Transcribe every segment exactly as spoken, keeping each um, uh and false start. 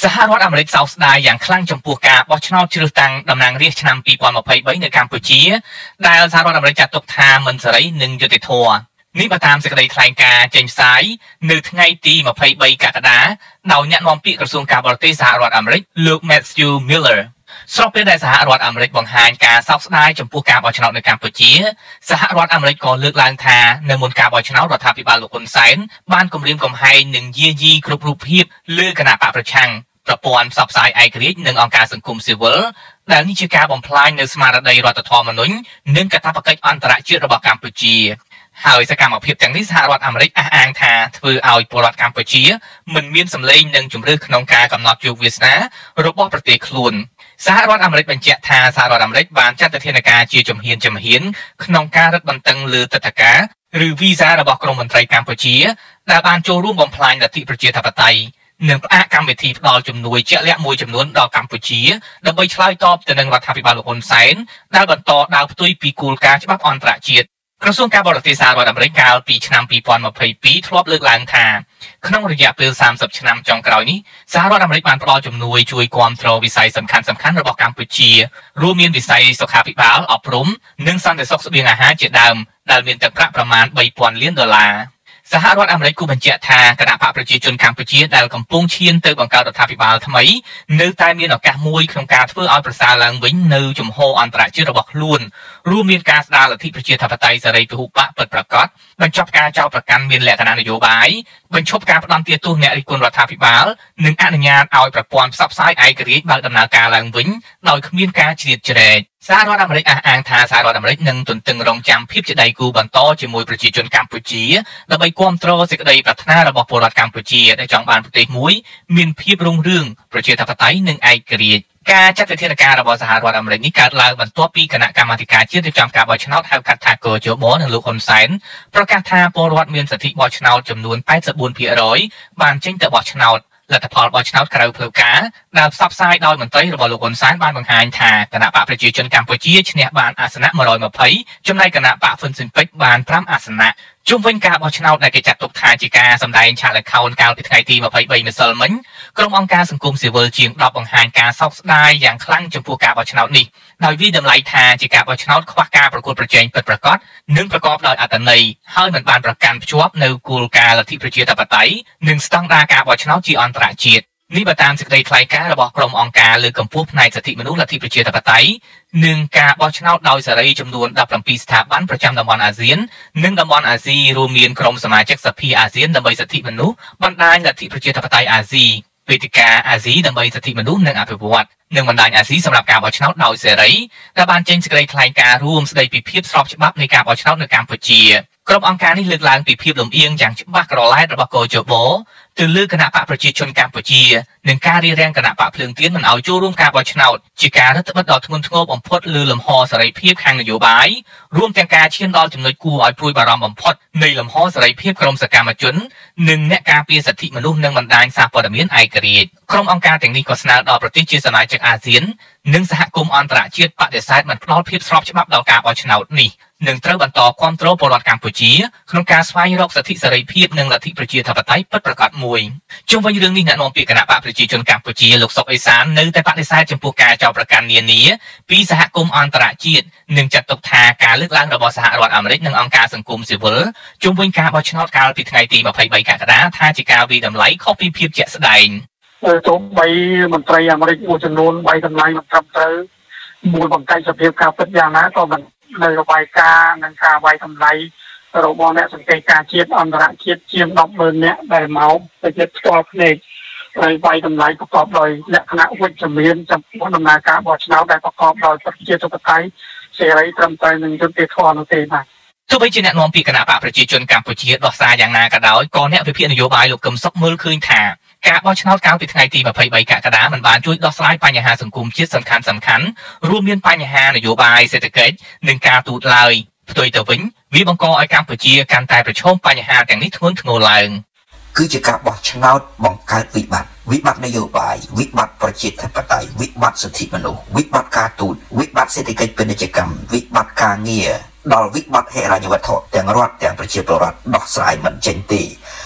សហរដ្ឋអាមេរិកសោកស្ដាយយ៉ាងខ្លាំងចំពោះការបោះឆ្នោតជ្រើសតាំងតំណាងរាស្ត្រឆ្នាំពីរពាន់ម្ភៃបីនៅកម្ពុជាដែលសហរដ្ឋអាមេរិកចាត់ទុកថាមិនសេរីនិងយុត្តិធម៌នេះបើតាមសេចក្តីថ្លែងការណ៍ចេញផ្សាយនៅថ្ងៃទីម្ភៃបីកក្កដាដោយអ្នកនាំពាក្យក្រសួងការបរទេសសហរដ្ឋអាមេរិកលោក Matthew Miller ស្របពេលដែលសហរដ្ឋអាមេរិកបង្ហាញការសោកស្ដាយចំពោះការបោះឆ្នោតនៅកម្ពុជាសហរដ្ឋអាមេរិកក៏លើកឡើងថានៅមុនការបោះឆ្នោតរដ្ឋាភិបាលលោកហ៊ុនសែនបានគំរាមកំហែងនិងយាយីគ្រប់រូបភាពលើគណៈបកប្រឆាំងប្រព័ន្ធផ្សព្វផ្សាយឯករាជ្យនិងអង្គការសង្គមស៊ីវិលដែលនេះជាការបំផ្លាញនៅស្មារតីរដ្ឋធម្មនុញ្ញនិងកាតព្វកិច្ចអន្តរជាតិរបស់កម្ពុជាហើយសកម្មភាពទាំងនេះសហរដ្ឋអាមេរិកអះអាងថាធ្វើឲ្យពលរដ្ឋកម្ពុជាមិនមានសម្លេងនិងជំរឿក្នុងការកំណត់ជោគវាសនារបស់ប្រទេសខ្លួនសហរដ្ឋអាមេរិកបញ្ជាក់ថាសហរដ្ឋអាមេរិកបានចាត់វិធានការជាជំហានជំហានក្នុងការរឹតបន្តឹងលើទិដ្ឋាការឬវីសារបស់ក្រមមន្ត្រីកម្ពុជាដែលបានចូលរួមបំផ្លាញលទ្ធិប្រជាធិបតេយ្យនិងផ្អាកកម្មវិធីផ្ដល់ជំនួយជាក់លាក់មួយចំនួនដល់កម្ពុជាដើម្បីឆ្លើយតបទៅនឹងរដ្ឋាភិបាលលោកហ៊ុនសែនដែលបន្តដើរផ្ទុយពីគោលការណ៍ច្បាប់អន្តរជាតិក្រសួងការបរទេសសហរដ្ឋអាមេរិកកាលពីឆ្នាំពីរពាន់ម្ភៃពីរធ្លាប់លើកឡើងថាក្នុងរយៈពេលសាមសិបឆ្នាំចុងក្រោយនេះសហរដ្ឋអាមេរិកបានផ្ដល់ជំនួយជួយគាំទ្រវិស័យសំខាន់សំខាន់របស់កម្ពុជារួមមានវិស័យសុខាភិបាលអប់រំនិងសន្តិសុខស្បៀងអាហារជាដើមដែលមានទឹកប្រាក់ប្រមាណបីពាន់លានដុល្លារសហរដ្ឋអាមេរិកគូបញ្ជាក់ថាគណៈបកប្រជាជនកម្ពុជាដែលកំពុងឈានទៅបង្កើតរដ្ឋាភិបាលថ្មីនៅតែមានឱកាសមួយក្នុងការធ្វើឲ្យប្រសើរឡើងវិញនៅជំហរអន្តរជាតិរបស់ខ្លួនរួមមានការស្ដារលទ្ធិប្រជាធិបតេយ្យសេរីពហុបកពិតប្រាកដបញ្ចប់ការចោទប្រកាន់មានលក្ខណៈនយោបាយបញ្ឈប់ការផ្ដន់ទាទោសអ្នករិះគន់រដ្ឋាភិបាលនិងអនុញ្ញាតឲ្យប្រព័ន្ធផ្សព្វផ្សាយឯករាជ្យបើកដំណើរការឡើងវិញដោយគ្មានការជ្រៀតជ្រែកសហរដ្ឋអាមេរិកអះអាងថាសហរដ្ឋអាមេរិកនឹងទន្ទឹងរង់ចាំភាពជាដៃគូបន្តជាមួយប្រជាជនកម្ពុជាដើម្បីគាំទ្រសេចក្តីប្រាថ្នារបស់ពលរដ្ឋកម្ពុជាដែលចង់បានប្រទេសមួយមានភាពរុងរឿងប្រជាធិបតេយ្យនិងឯករាជ្យការចាត់វិធានការរបស់សហរដ្ឋអាមេរិកនេះកើតឡើងបន្ទាប់ពីគណៈកម្មាធិការជាតិរៀបចំការបោះឆ្នោតហៅកាត់ថាកោជបនិងលោកហ៊ុនសែនប្រកាសថាពលរដ្ឋមានសិទ្ធិបោះឆ្នោតចំនួនប៉ែតសិបបួនភាគរយបានចេញទៅបោះឆ្នោតលទ្ធផលបោះឆ្នោតក្រៅផ្លូវការដែលផ្សព្វផ្សាយដោយមន្ត្រីរបស់លោកហ៊ុនសែនបានបង្ហាញថាគណៈបកប្រជាជនកម្ពុជាឈ្នះបានអាសនៈមួយរយម្ភៃចំណែកគណៈបកហ៊ុនស៊ិនពេជ្របានប្រាំអាសនៈជុំវិញការបោះឆ្នោតដែលគេចាត់ទុកថាជាការសម្ដែងឆាកល្ខោនកាលពីថ្ងៃទីម្ភៃបីម្សិលមិញក្រុមអង្គការសង្គមស៊ីវិលជាងដប់បង្ហាញការសោកស្ដាយយ៉ាងខ្លាំងចំពោះការបោះឆ្នោតនេះដោយវាតម្លៃថាជាការបោះឆ្នោតខ្វះការប្រកួតប្រជែងពិតប្រាកដនិងប្រកបដោយអត្ថន័យហើយមិនបានប្រកាន់ភ្ជាប់នៅគោលការណ៍លទ្ធិប្រជាធិបតេយ្យនិងស្តង់ដារការបោះឆ្នោតជាអន្តរជាតិនេះបើតាមសេចក្តីថ្លែងការណ៍របស់ក្រុមអង្គការលើកកម្ពស់ផ្នែកសិទ្ធិមនុស្សលទ្ធិប្រជាធិបតេយ្យនិងការបោះឆ្នោតដោយសេរីចំនួនដប់ប្រាំពីរស្ថាប័នប្រចាំតំបន់អាស៊ាននិងតំបន់អាស៊ីរួមមានក្រុមសមាជិកសភាអាស៊ានដើម្បីសិទ្ធិមនុស្សបណ្ដាញលទ្ធិប្រជាធិបតេយ្យអាស៊ីវេទិកាអាស៊ីដើម្បីសិទ្ធិមនុស្សនិងអភិវឌ្ឍនិងបណ្ដាញអាស៊ីសម្រាប់ការបោះឆ្នោតដោយសេរីដែលបានចេញសេចក្តីថ្លែងការណ៍រួមស្តីពីភាពស្របច្បាប់នៃការបោះឆ្នោតនៅកម្ពុជាក្រុមអង្គការនេះលើកឡើងពីភាពលំអៀងយ៉ាងច្បាស់ក្រឡែតរបស់កោជបទៅលើគណៈបកប្រជាជនកម្ពុជានិងការរារាំងគណៈបកភ្លើងទៀនមិនឲ្យចូលរួមការបោះឆ្នោតជាការរឹតបន្តឹងដ៏ធ្ងន់ធ្ងរបំផុតលើលំហសេរីភាពខាងនយោបាយរួមទាំងការឈានដល់ចំណុចគួរឲ្យព្រួយបារម្ភបំផុតនៃលំហសេរីភាពក្រុមសកម្មជននិងអ្នកការពារសិទ្ធិមនុស្សនិងបណ្ដាញសារព័ត៌មានឯករាជ្យក្រុមអង្គការទាំងនេះក៏ស្នើដល់ប្រទេសជាសមាជិកអាស៊ាននិងសហគមន៍អន្តរជាតិបដិសេធមិនផ្ដល់ភាពស្របច្បាប់ដល់ការបោះឆ្នោតនេះនឹងត្រូវបន្តគាំទ្រពលរដ្ឋកម្ពុជាក្នុងការស្វែងរកសិទ្ធិសេរីភាពនិងលទ្ធិប្រជាធិបតេយ្យពិតប្រាកដមួយជុំវិញរឿងនេះអ្នកនាំពាក្យគណៈបកប្រជាជនកម្ពុជាលោកសុកអេសាននៅតែបដិសេធចំពោះការចោទប្រកាន់នានាពីសហគមន៍អន្តរជាតិនិងចាត់ទុកថាការលើកឡើងរបស់សហរដ្ឋអាមេរិកនិងអង្គការសង្គមស៊ីវិលជុំវិញការបោះឆ្នោតកាលពីថ្ងៃទីម្ភៃបីកក្កដាថាជាការវិតម្លៃខុសពីភាពជាក់ស្ដែងទោះបីមន្ត្រីអាមេរិកមួយចំនួនបីតម្លៃមិនត្រឹមត្រូវមួយបង្កាច់សភាពការពិតយ៉ាងណាក៏មិននៅរបាយការណ៍និងការវាយតម្លៃរបស់អ្នកសង្កេតការណ៍ជាតិអន្តរជាតិជាង ដប់ម៉ឺន នាក់ដែលមកទៅជាផ្ទាល់ភ្នែកហើយវាយតម្លៃប្រកបដោយលក្ខណៈវិជ្ជមានចំពោះដំណើរការបោះឆ្នោតដែលប្រកបដោយប្រជាធិបតេយ្យសេរីត្រឹមត្រូវនិងយុត្តិធម៌នោះទេបាទទោះបីជាអ្នកនាំពាក្យគណៈបកប្រជាជនកម្ពុជាដោះសារយ៉ាងណាក៏ដោយក៏អ្នកវិភាគនយោបាយលោកកឹមសុខមើលឃើញថាការបោះឆ្នោតកាលពីថ្ងៃទីម្ភៃបីកក្កដាមិនបានជួយដោះស្រាយបញ្ហាសង្គមជាតិសំខាន់សំខាន់រួមមានបញ្ហានយោបាយសេដ្ឋកិច្ចនិងការទូតឡើយផ្ទុយទៅវិញវាបង្កឲ្យកម្ពុជាកាន់តែប្រឈមបញ្ហាទាំងនេះធ្ងន់ធ្ងរឡើងគឺជាការបោះឆ្នោតបង្កើតវិបត្តិវិបត្តិនយោបាយវិបត្តិប្រជាធិបតេយ្យវិបត្តិសិទ្ធិមនុស្សវិបត្តិការទូតវិបត្តិសេដ្ឋកិច្ចពាណិជ្ជកម្មវិបត្តិការងារដល់វិបត្តិហិរញ្ញវត្ថុទាំងរដ្ឋទាំងប្រជាពលរដ្ឋដោះស្រាយមិនចេញទេ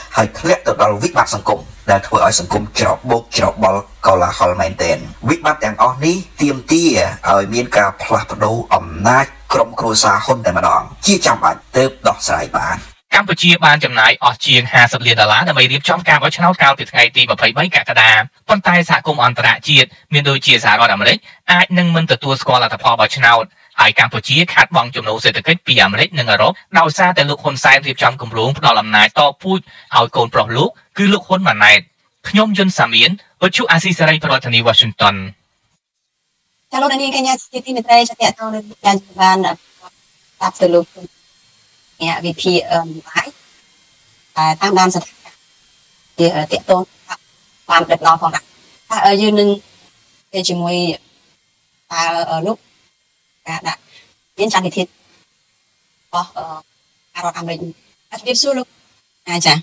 ហើយធ្លាក់ទៅដល់វិបត្តិសង្គមដែលធ្វើឲ្យសង្គមច្របូកច្របល់កលាហលមែនទែនវិបត្តិទាំងអស់នេះទាមទារឲ្យមានការផ្លាស់ប្ដូរអំណាចក្រុមគ្រួសារហ៊ុនតែម្ដងជាចាំបាច់ទើបដោះស្រាយបានកម្ពុជាបានចំណាយអស់ជាងห้าสิบលានដុល្លារដើម្បីរៀបចំការបោះឆ្នោតកាលពីថ្ងៃទីยี่สิบสามកក្កដាប៉ុន្តែសហគមន៍អន្តរជាតិមានដូចជាសហរដ្ឋអាមេរិកអាចនឹងមិនទទួលស្គាល់លទ្ធផលបោះឆ្នោតហើយកម្ពុជាខាត់បង់ចំណូលសេដ្ឋកិច្ចពីអាមេរិកនិងអឺរ៉ុបដោយសារតែលោកហ៊ុនសែនរៀបចំគម្រោងផ្ដល់អំណាចតពូជឲ្យកូនប្រុសលោកគឺលោកហ៊ុនម៉ាណែតខ្ញុំយុនសាមៀនវិទ្យុអាស៊ីសេរីប្រធានាទី Washington ចាលោកនាងកញ្ញាជាទីមេត្រីចាតទៅនឹងការបានតាប់ទៅលោកអ្នកវិភាគអឺបាយតែតាមដានស្ថានភាពជាតកតងបានដឹកនាំផងដែរយើងនឹងទៅជាមួយតើលោកការដាក់មានចាត់វិធីរបស់ការរដ្ឋអាមេរិកអធិបតីសួរលោកអាចា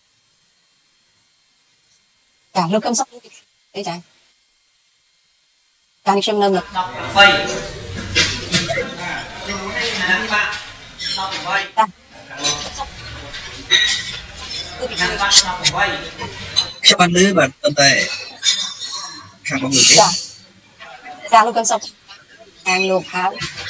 ចាលោកកឹមសុខអីចាការខ្ញុំនៅ 18ខ្ញុំនេះណាបាក់18តាគឺពីខាងបាក់18 ខ្ញុំបានលើបាទប៉ុន្តែខាងបងលើទេចាចាលោកកឹមសុខខាងលោកហើយ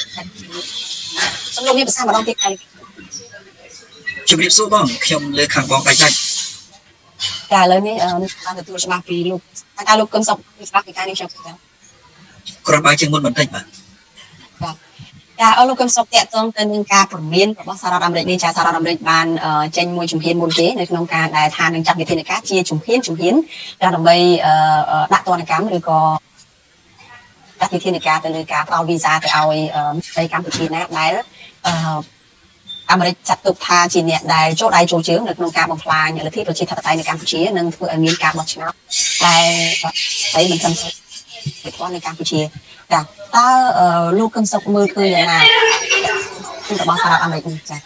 សំលោកមានភាសាម្ដងទៀតហើយជំរាបសួរបងខ្ញុំលើខាងបងដាច់ដាច់ចាឥឡូវនេះបានទទួលច្បាស់ពីលោកថាលោកកឹមសុខច្បាស់ពីការនេះខ្ញុំចឹងគ្រាន់បើជាងមុនបន្តិចបាទចាអរលោកកឹមសុខតាក់ទងទៅនឹងការព្រមានរបស់សហរដ្ឋអាមេរិកនេះចាសហរដ្ឋអាមេរិកបានចេញមួយជំហានមុនគេនៅក្នុងការដែលថានឹងចាត់វិធានការជាជំហានជំហានដើម្បីដាក់ទណ្ឌកម្មឬក៏ចាត់វិធានការទៅលើការផ្ដល់វីសាទៅឲ្យប្រទេសកម្ពុជាណាដែលអាមេរិកចាត់ទុកថាជាអ្នកដែលចូលដៃចូលជើងនៅក្នុងការបំផ្លាញលទ្ធិប្រជាធិបតេយ្យនៅកម្ពុជានិងធ្វើឲ្យមានការបោះឆ្នោតតែស្អីមិនចំទៅពីនៅកម្ពុជាចាតើលោកកឹមសុខមើលឃើញយ៉ាងណារបស់សហរដ្ឋអាមេរិកនេះចា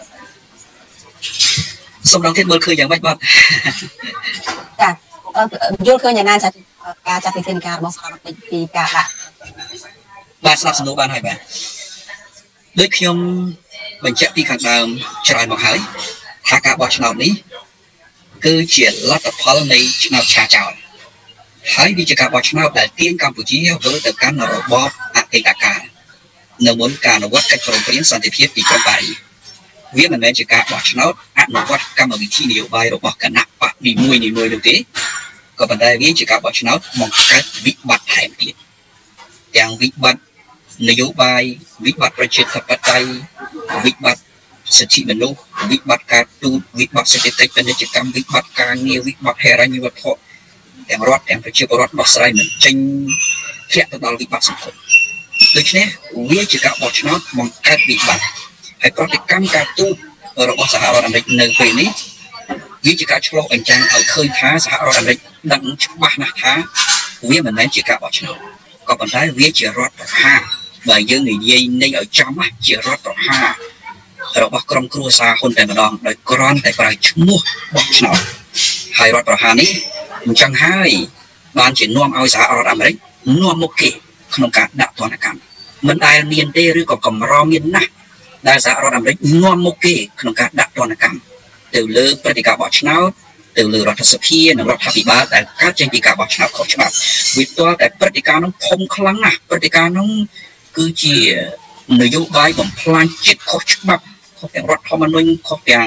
សូមដងទៀតមើលឃើញយ៉ាងម៉េចបាទចាយល់ឃើញយ៉ាងណាចាការចាត់វិធានការរបស់សហរដ្ឋអាមេរិកពីការដាក់បាទស្ដាប់សំណួរបានហើយបាទដូចខ្ញុំបញ្ជាក់ពីខាងដើមច្រើនមកហើយថាការបោះឆ្នោតនេះគឺជាលទ្ធផលនៃឆ្នោតឆាចោលហើយវាជាការបោះឆ្នោតដែលទាញកម្ពុជាវិលទៅកាន់របបអតីតកាលនៅមុនការអនុវត្តកិច្ចព្រមព្រៀងសន្តិភាពទីក្រុងប៉ារីសវាមិនមែនជាការបោះឆ្នោតអនុវត្តកម្មវិធីនយោបាយរបស់គណៈបកនីមួយនីមួយនោះទេក៏ប៉ុន្តែវាជាការបោះឆ្នោតបង្កើតវិបត្តិថែមទៀតទាំងវិបត្តិនយោបាយវិបត្តិប្រជាធិបតេយ្យវិបត្តិសិទ្ធិមនុស្សវិបត្តិការទូតវិបត្តិសេដ្ឋកិច្ចពាណិជ្ជកម្មវិបត្តិការងារវិបត្តិហិរញ្ញវត្ថុទាំងរដ្ឋទាំងប្រជាពលរដ្ឋដោះស្រាយមិនចេញធ្លាក់ទៅដល់វិបត្តិសង្គមដូច្នេះវាជាការបោះឆ្នោតបង្កើតវិបត្តិហើយប្រតិកម្មការទូតរបស់សហរដ្ឋអាមេរិកនៅពេលនេះវាជាការឆ្លុះបញ្ចាំងឲ្យឃើញថាសហរដ្ឋអាមេរិកដឹងច្បាស់ណាស់ថាវាមិនមែនជាការបោះឆ្នោតក៏ប៉ុន្តែវាជារដ្ឋប្រហារបើយើងនិយាយនៃឲ្យចំជារដ្ឋប្រហាររបស់ក្រុមគ្រួសារហ៊ុនតែម្ដងដោយគ្រាន់តែប្រើឈ្មោះបោះឆ្នោតហើយរដ្ឋប្រហារនេះអញ្ចឹងហើយបានជានាំឲ្យសហរដ្ឋអាមេរិកនាំមុខគេក្នុងការដាក់ទណ្ឌកម្មមិនដែលមានទេឬក៏កម្រមានណាស់ដែលសហរដ្ឋអាមេរិកនាំមុខគេក្នុងការដាក់ទណ្ឌកម្មទៅលើព្រឹត្តិការណ៍បោះឆ្នោតទៅលើរដ្ឋសភានិងរដ្ឋាភិបាលដែលកើតចេញពីការបោះឆ្នោតខុសច្បាប់វាទាល់តែព្រឹត្តិការណ៍នោះធំខ្លាំងណាស់ព្រឹត្តិការណ៍នោះគឺជានយោបាយបំផ្លាញជាតិខុសច្បាប់ខុសទាំងរដ្ឋធម្មនុញ្ញខុសទាំង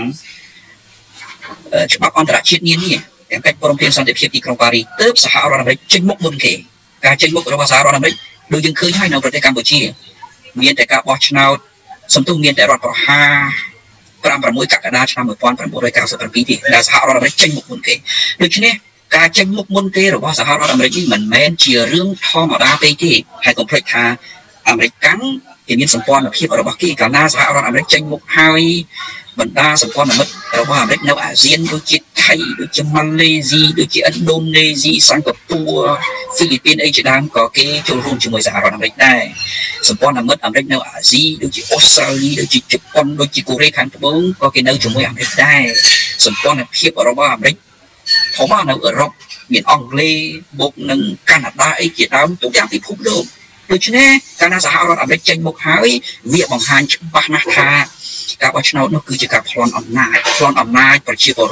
ច្បាប់អន្តរជាតិនានាទាំងកិច្ចព្រមព្រៀងសន្តិភាពទីក្រុងប៉ារីសទើបសហរដ្ឋអាមេរិកចេញមុខមុនគេការចេញមុខរបស់សហរដ្ឋអាមេរិកដូចយើងឃើញហើយនៅប្រទេសកម្ពុជាមានតែការបោះឆ្នោតសំទោសមានតែរដ្ឋប្រហារប្រាំប្រាំមួយកក្កដាឆ្នាំmột nghìn chín trăm chín mươi bảyទេដែលសហរដ្ឋអាមេរិកចេញមុខមុនគេដូច្នេះការចេញមុខមុនគេរបស់សហរដ្ឋអាមេរិកនេះមិនមែនជារឿងធម្មតាពេកទេហើយកុំភ្លេចថាអាមេរិកកាន់គេមានសម្ព័ន្ធភាពរបស់គេកាលណាសហរដ្ឋអាមេរិកចេញមុខហើយបណ្ដាសម្ព័ន្ធមិត្តរបស់អាមេរិកនៅអាស៊ានដូចជាថៃដូចជាម៉ាឡេស៊ីដូចជាឥណ្ឌូនេស៊ីសិង្ហបុរីហ្វីលីពីនអីជាដើមក៏គេចូលរួមជាមួយសហរដ្ឋអាមេរិកដែរសម្ព័ន្ធមិត្តអាមេរិកនៅអាស៊ីដូចជាអូស្ត្រាលីដូចជាជប៉ុនដូចជាកូរ៉េខាងត្បូងក៏គេនៅជាមួយអាមេរិកដែរសម្ព័ន្ធភាពរបស់អាមេរិកធំនៅអឺរ៉ុបមានអង់គ្លេសបូកនឹងកាណាដាអីជាដើមទូទាំងពិភពលោកដូច្នេះកាលណាសហរដ្ឋអាមេរិកចេញមុខហើយវាបង្ហាញច្បាស់ណាស់ថាការបោះឆ្នោតនោះគឺជាការប្លន់អំណាចប្លន់អំណាចប្រជាពលរដ្ឋ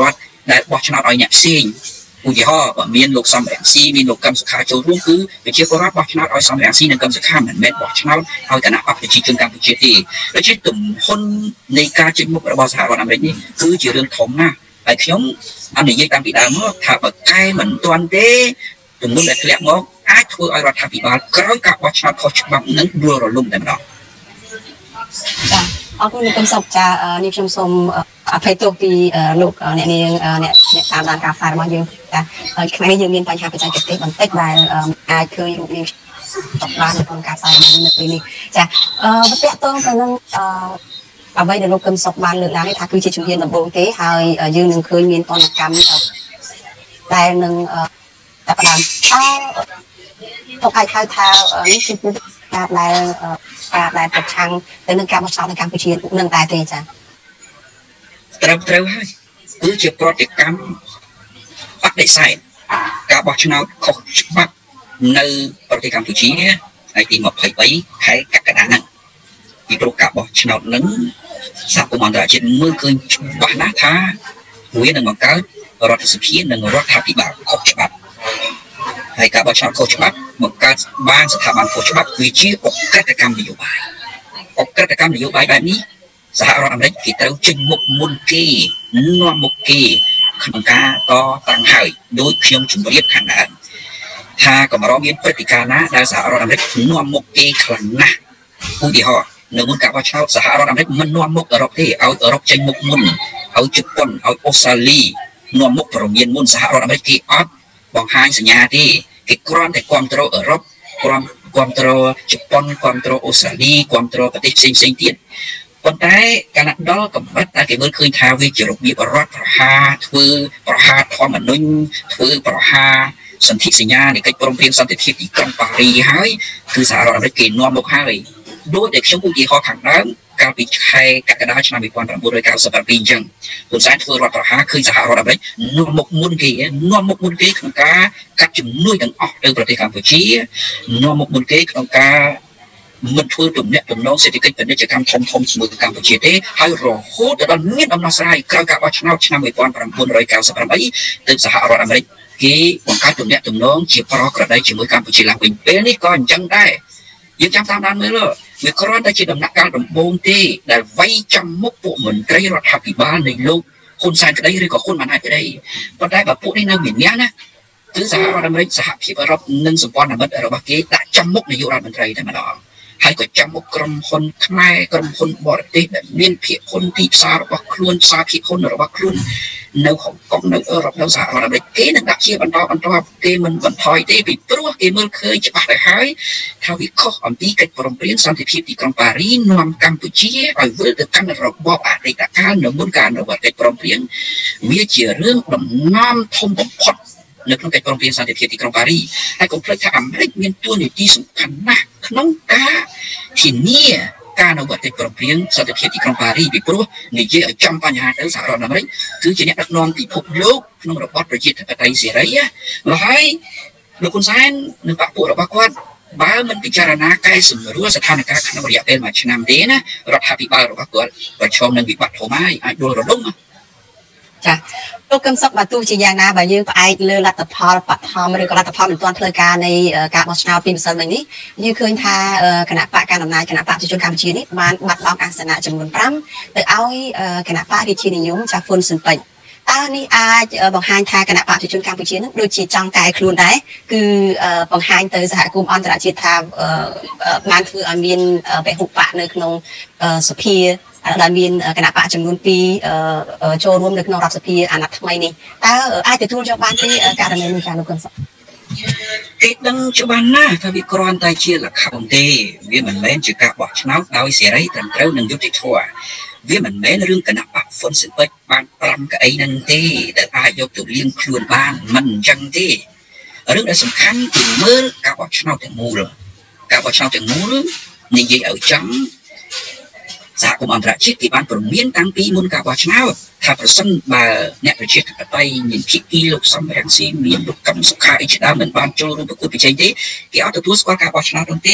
ដែលបោះឆ្នោតឲ្យអ្នកផ្សេងឧទាហរណ៍បើមានលោកសំរងស៊ីមានលោកកឹមសុខាចូលរួមគឺប្រជាពលរដ្ឋបោះឆ្នោតឲ្យសំរងស៊ីនិងកឹមសុខាមិនមែនបោះឆ្នោតឲ្យគណៈបកប្រជាជនកម្ពុជាទេដូច្នេះទំហំនៃការចេញមុខរបស់សហរដ្ឋអាមេរិកនេះគឺជារឿងធំណាស់ហើយខ្ញុំអនុញ្ញាតតាំងពីដើមមកថាបើកែមិនទាន់ទេទំនុកដែលធ្លាក់មកអាចធ្វើឲ្យរដ្ឋាភិបាលក្រោយការបោះឆ្នោតខុសច្បាប់នឹងដួលរលំតែម្ដងចាអរគុណលោកកឹមសុខចានេះខ្ញុំសូមអភ័យទោសពីលោកអ្នកនាងអ្នកអ្នកតាមដានការផ្សាយរបស់យើងចាថ្ងៃនេះយើងមានបញ្ហាបច្ចេកទេសបន្តិចដែលអាចឃើញរូបនាងតបបានក្នុងការផ្សាយនៅពេលនេះចាអឺតកតងទៅនឹងអឺអ្វីដែលលោកកឹមសុខបានលើកឡើងនេះថាគឺជាជំហានដំបូងទេហើយយើងនឹងឃើញមានតនកម្មដែលនឹងចាប់ផ្ដើមអឺទៅអាចហៅថានេះគឺជាការដែលការដែលប្រឆាំងទៅនឹងការបោះឆ្នោតនៅកម្ពុជានឹងតែទេចាត្រឹមត្រូវហើយគឺជាប្រតិកម្មបដិសេធការបោះឆ្នោតខុសច្បាប់នៅប្រទេសកម្ពុជាថ្ងៃទីម្ភៃបីខែកក្កដាហ្នឹងពីព្រោះការបោះឆ្នោតហ្នឹងសហគមន៍អន្តរជាតិមើលឃើញច្បាស់ណាស់ថាវានឹងបង្កើតរដ្ឋសភានិងរដ្ឋាភិបាលខុសច្បាប់ហើយការបោះឆ្នោតខុសច្បាប់បង្កើតបានស្ថាប័នខុសច្បាប់គឺជាអក្រិតកម្មនយោបាយអក្រិតកម្មនយោបាយបែបនេះសហរដ្ឋអាមេរិកគេត្រូវចេញមុខមុនគេនាំមុខគេក្នុងការតតាំងហើយដោយខ្ញុំជម្រាបខាងដើមថាកម្រមានព្រឹត្តិការណ៍ណាដែលសហរដ្ឋអាមេរិកនាំមុខគេខ្លាំងណាស់ឧទាហរណ៍នៅមុនការបោះឆ្នោតសហរដ្ឋអាមេរិកមិននាំមុខអឺរ៉ុបទេឲ្យអឺរ៉ុបចេញមុខមុនឲ្យជប៉ុនឲ្យអូស្ត្រាលីនាំមុខប្រមានមុនសហរដ្ឋអាមេរិកគេអត់បង្ហាញសញ្ញាទេគេគ្រាន់តែគ្រប់គ្រងអឺរ៉ុបគ្រាន់គ្រប់គ្រងជប៉ុនគ្រប់គ្រងអូស្ត្រាលីគ្រប់គ្រងប្រទេសផ្សេងផ្សេងទៀតប៉ុន្តែកាលណាដល់កម្រិតដែលគេមើលឃើញថាវាជារបៀបរដ្ឋប្រហារធ្វើប្រហារធម្មនុញ្ញធ្វើប្រហារសន្ធិសញ្ញានៃកិច្ចព្រមព្រៀងសន្តិភាពទីក្រុងប៉ារីហើយគឺសហរដ្ឋអាមេរិកគេនាំមកហើយដោយតែខ្ញុំឧទាហរណ៍ខាងដើមកាលពីខែកក្កដាឆ្នាំmột nghìn chín trăm chín mươi bảyអញ្ចឹងហ៊ុនសែនធ្វើរដ្ឋប្រហារឃើញសហរដ្ឋអាមេរិកនាំមុខមុនគេនាំមុខមុនគេក្នុងការកាត់ជំនួយទាំងអស់ទៅប្រទេសកម្ពុជានាំមុខមុនគេក្នុងការមិនធ្វើទំនាក់ទំនងសេដ្ឋកិច្ចពាណិជ្ជកម្មធំធំជាមួយកម្ពុជាទេហើយរហូតដល់មានដំណោះស្រាយក្រោយការបោះឆ្នោតឆ្នាំmột nghìn chín trăm chín mươi támទៅសហរដ្ឋអាមេរិកគេបង្កើតទំនាក់ទំនងជាប្រក្រតីជាមួយកម្ពុជាឡើងវិញពេលនេះក៏អញ្ចឹងដែរយើងចាំតាមដានមើលវាគ្រាន់តែជាដំណាក់កាលដំបូងទេដែលវាយចំមុខពួកមន្ត្រីរដ្ឋាភិបាលនៃលោកហ៊ុនសែនក្តីឬក៏ហ៊ុនម៉ាណែតក្តីប៉ុន្តែបើពួកនេះនៅមានអ្នកណាគឺសហរដ្ឋអាមេរិកសហភាពអឺរ៉ុបនិងសម្ព័ន្ធមិត្តរបស់គេដាក់ចំមុខនាយករដ្ឋមន្ត្រីតែម្ដងហើយក៏ចាំមុខក្រុមហ៊ុនខ្មែរក្រុមហ៊ុនបរទេសដែលមានភាគហ៊ុនទីផ្សាររបស់ខ្លួនផ្សារភាគហ៊ុនរបស់ខ្លួននៅហុងកុងនៅអឺរ៉ុបនៅសហរដ្ឋអាមេរិកគេនឹងដាក់ជាបន្តបន្តគេមិនបន្ថយទេពីព្រោះគេមើលឃើញច្បាស់ទៅហើយថាវាខុសអំពីកិច្ចព្រមព្រៀងសន្តិភាពទីក្រុងប៉ារីនាំកម្ពុជាឲ្យវិលទៅកាន់របបអតីតកាលនៅមុនការអនុវត្តកិច្ចព្រមព្រៀងវាជារឿងដំណាំធំបំផុតនៅក្នុងកិច្ចព្រមព្រៀងសន្តិភាពទីក្រុងប៉ារីហើយកុំភ្លេចថាអាមេរិកមានតួនាទីសំខាន់ណាស់ក្នុងការធានាការអនុវត្តកិច្ចព្រមព្រៀងសន្តិភាពទីក្រុងប៉ារីពីព្រោះនិយាយឲ្យចំបញ្ហាទៅសហរដ្ឋអាមេរិកគឺជាអ្នកដឹកនាំពិភពលោកក្នុងរបបប្រជាធិបតេយ្យសេរីមកហើយលោកហ៊ុនសែននិងបកពួករបស់គាត់បើមិនពិចារណាកែសម្រួលស្ថានភាពក្នុងរយៈពេលមួយឆ្នាំទេណារដ្ឋាភិបាលរបស់គាត់ប្រឈមនឹងវិបត្តិធំហើយអាចដួលរលំចាលោកកឹមសុខបើទោះជាយ៉ាងណាបើយើងផ្អែកលើលទ្ធផលបឋមឬក៏លទ្ធផលមិនទាន់ផ្លូវការនៃការបោះឆ្នោតពីម្សិលមិញនេះយើងឃើញថាគណៈបកកណ្ដាលអំណាចគណៈបកប្រជាជនកម្ពុជានេះបានបាត់បង់អាសនៈចំនួនប្រាំទៅឲ្យគណៈបករាជានិយមចាហ្វុនស៊ិនពេជ្រតើនេះអាចបង្ហាញថាគណៈបកប្រជាជនកម្ពុជានឹងដូចជាចង់កែខ្លួនដែរគឺបង្ហាញទៅសហគមន៍អន្តរជាតិថាបានធ្វើឲ្យមានពហុបកនៅក្នុងសភាដែលមានគណៈបកចំនួនពីរចូលរួមនៅក្នុងរដ្ឋសភាអាណត្តិថ្មីនេះតើអាចទទួលយកបានទេករណីនេះចាលោកកឹមសុខគេដឹងច្បាស់ណាស់ថាវាគ្រាន់តែជាលក្ខណៈទេវាមិនមែនជាការបោះឆ្នោតដោយសេរីត្រឹមត្រូវនិងយុត្តិធម៌វាមិនមែនរឿងគណៈបកហ៊ុនស៊ិនពេជ្របានប្រាំកៅអីហ្នឹងទេដែលអាចយកទៅលៀងខ្លួនបានមិនអញ្ចឹងទេរឿងដែលសំខាន់គឺមើលការបោះឆ្នោតទាំងមូលការបោះឆ្នោតទាំងមូលនិយាយឲ្យចំសហគមន៍អន្តរជាតិគេបានព្រមានតាំងពីមុនការបោះឆ្នោតថាប្រសិនបើអ្នកប្រជាធិបតេយ្យមានភាគីលោកសំរងស៊ីមានលោកកឹមសុខាអីជាដើមមិនបានចូលរួមប្រកួតប្រជែងទេគេអត់ទទួលស្គាល់ការបោះឆ្នោតនោះទេ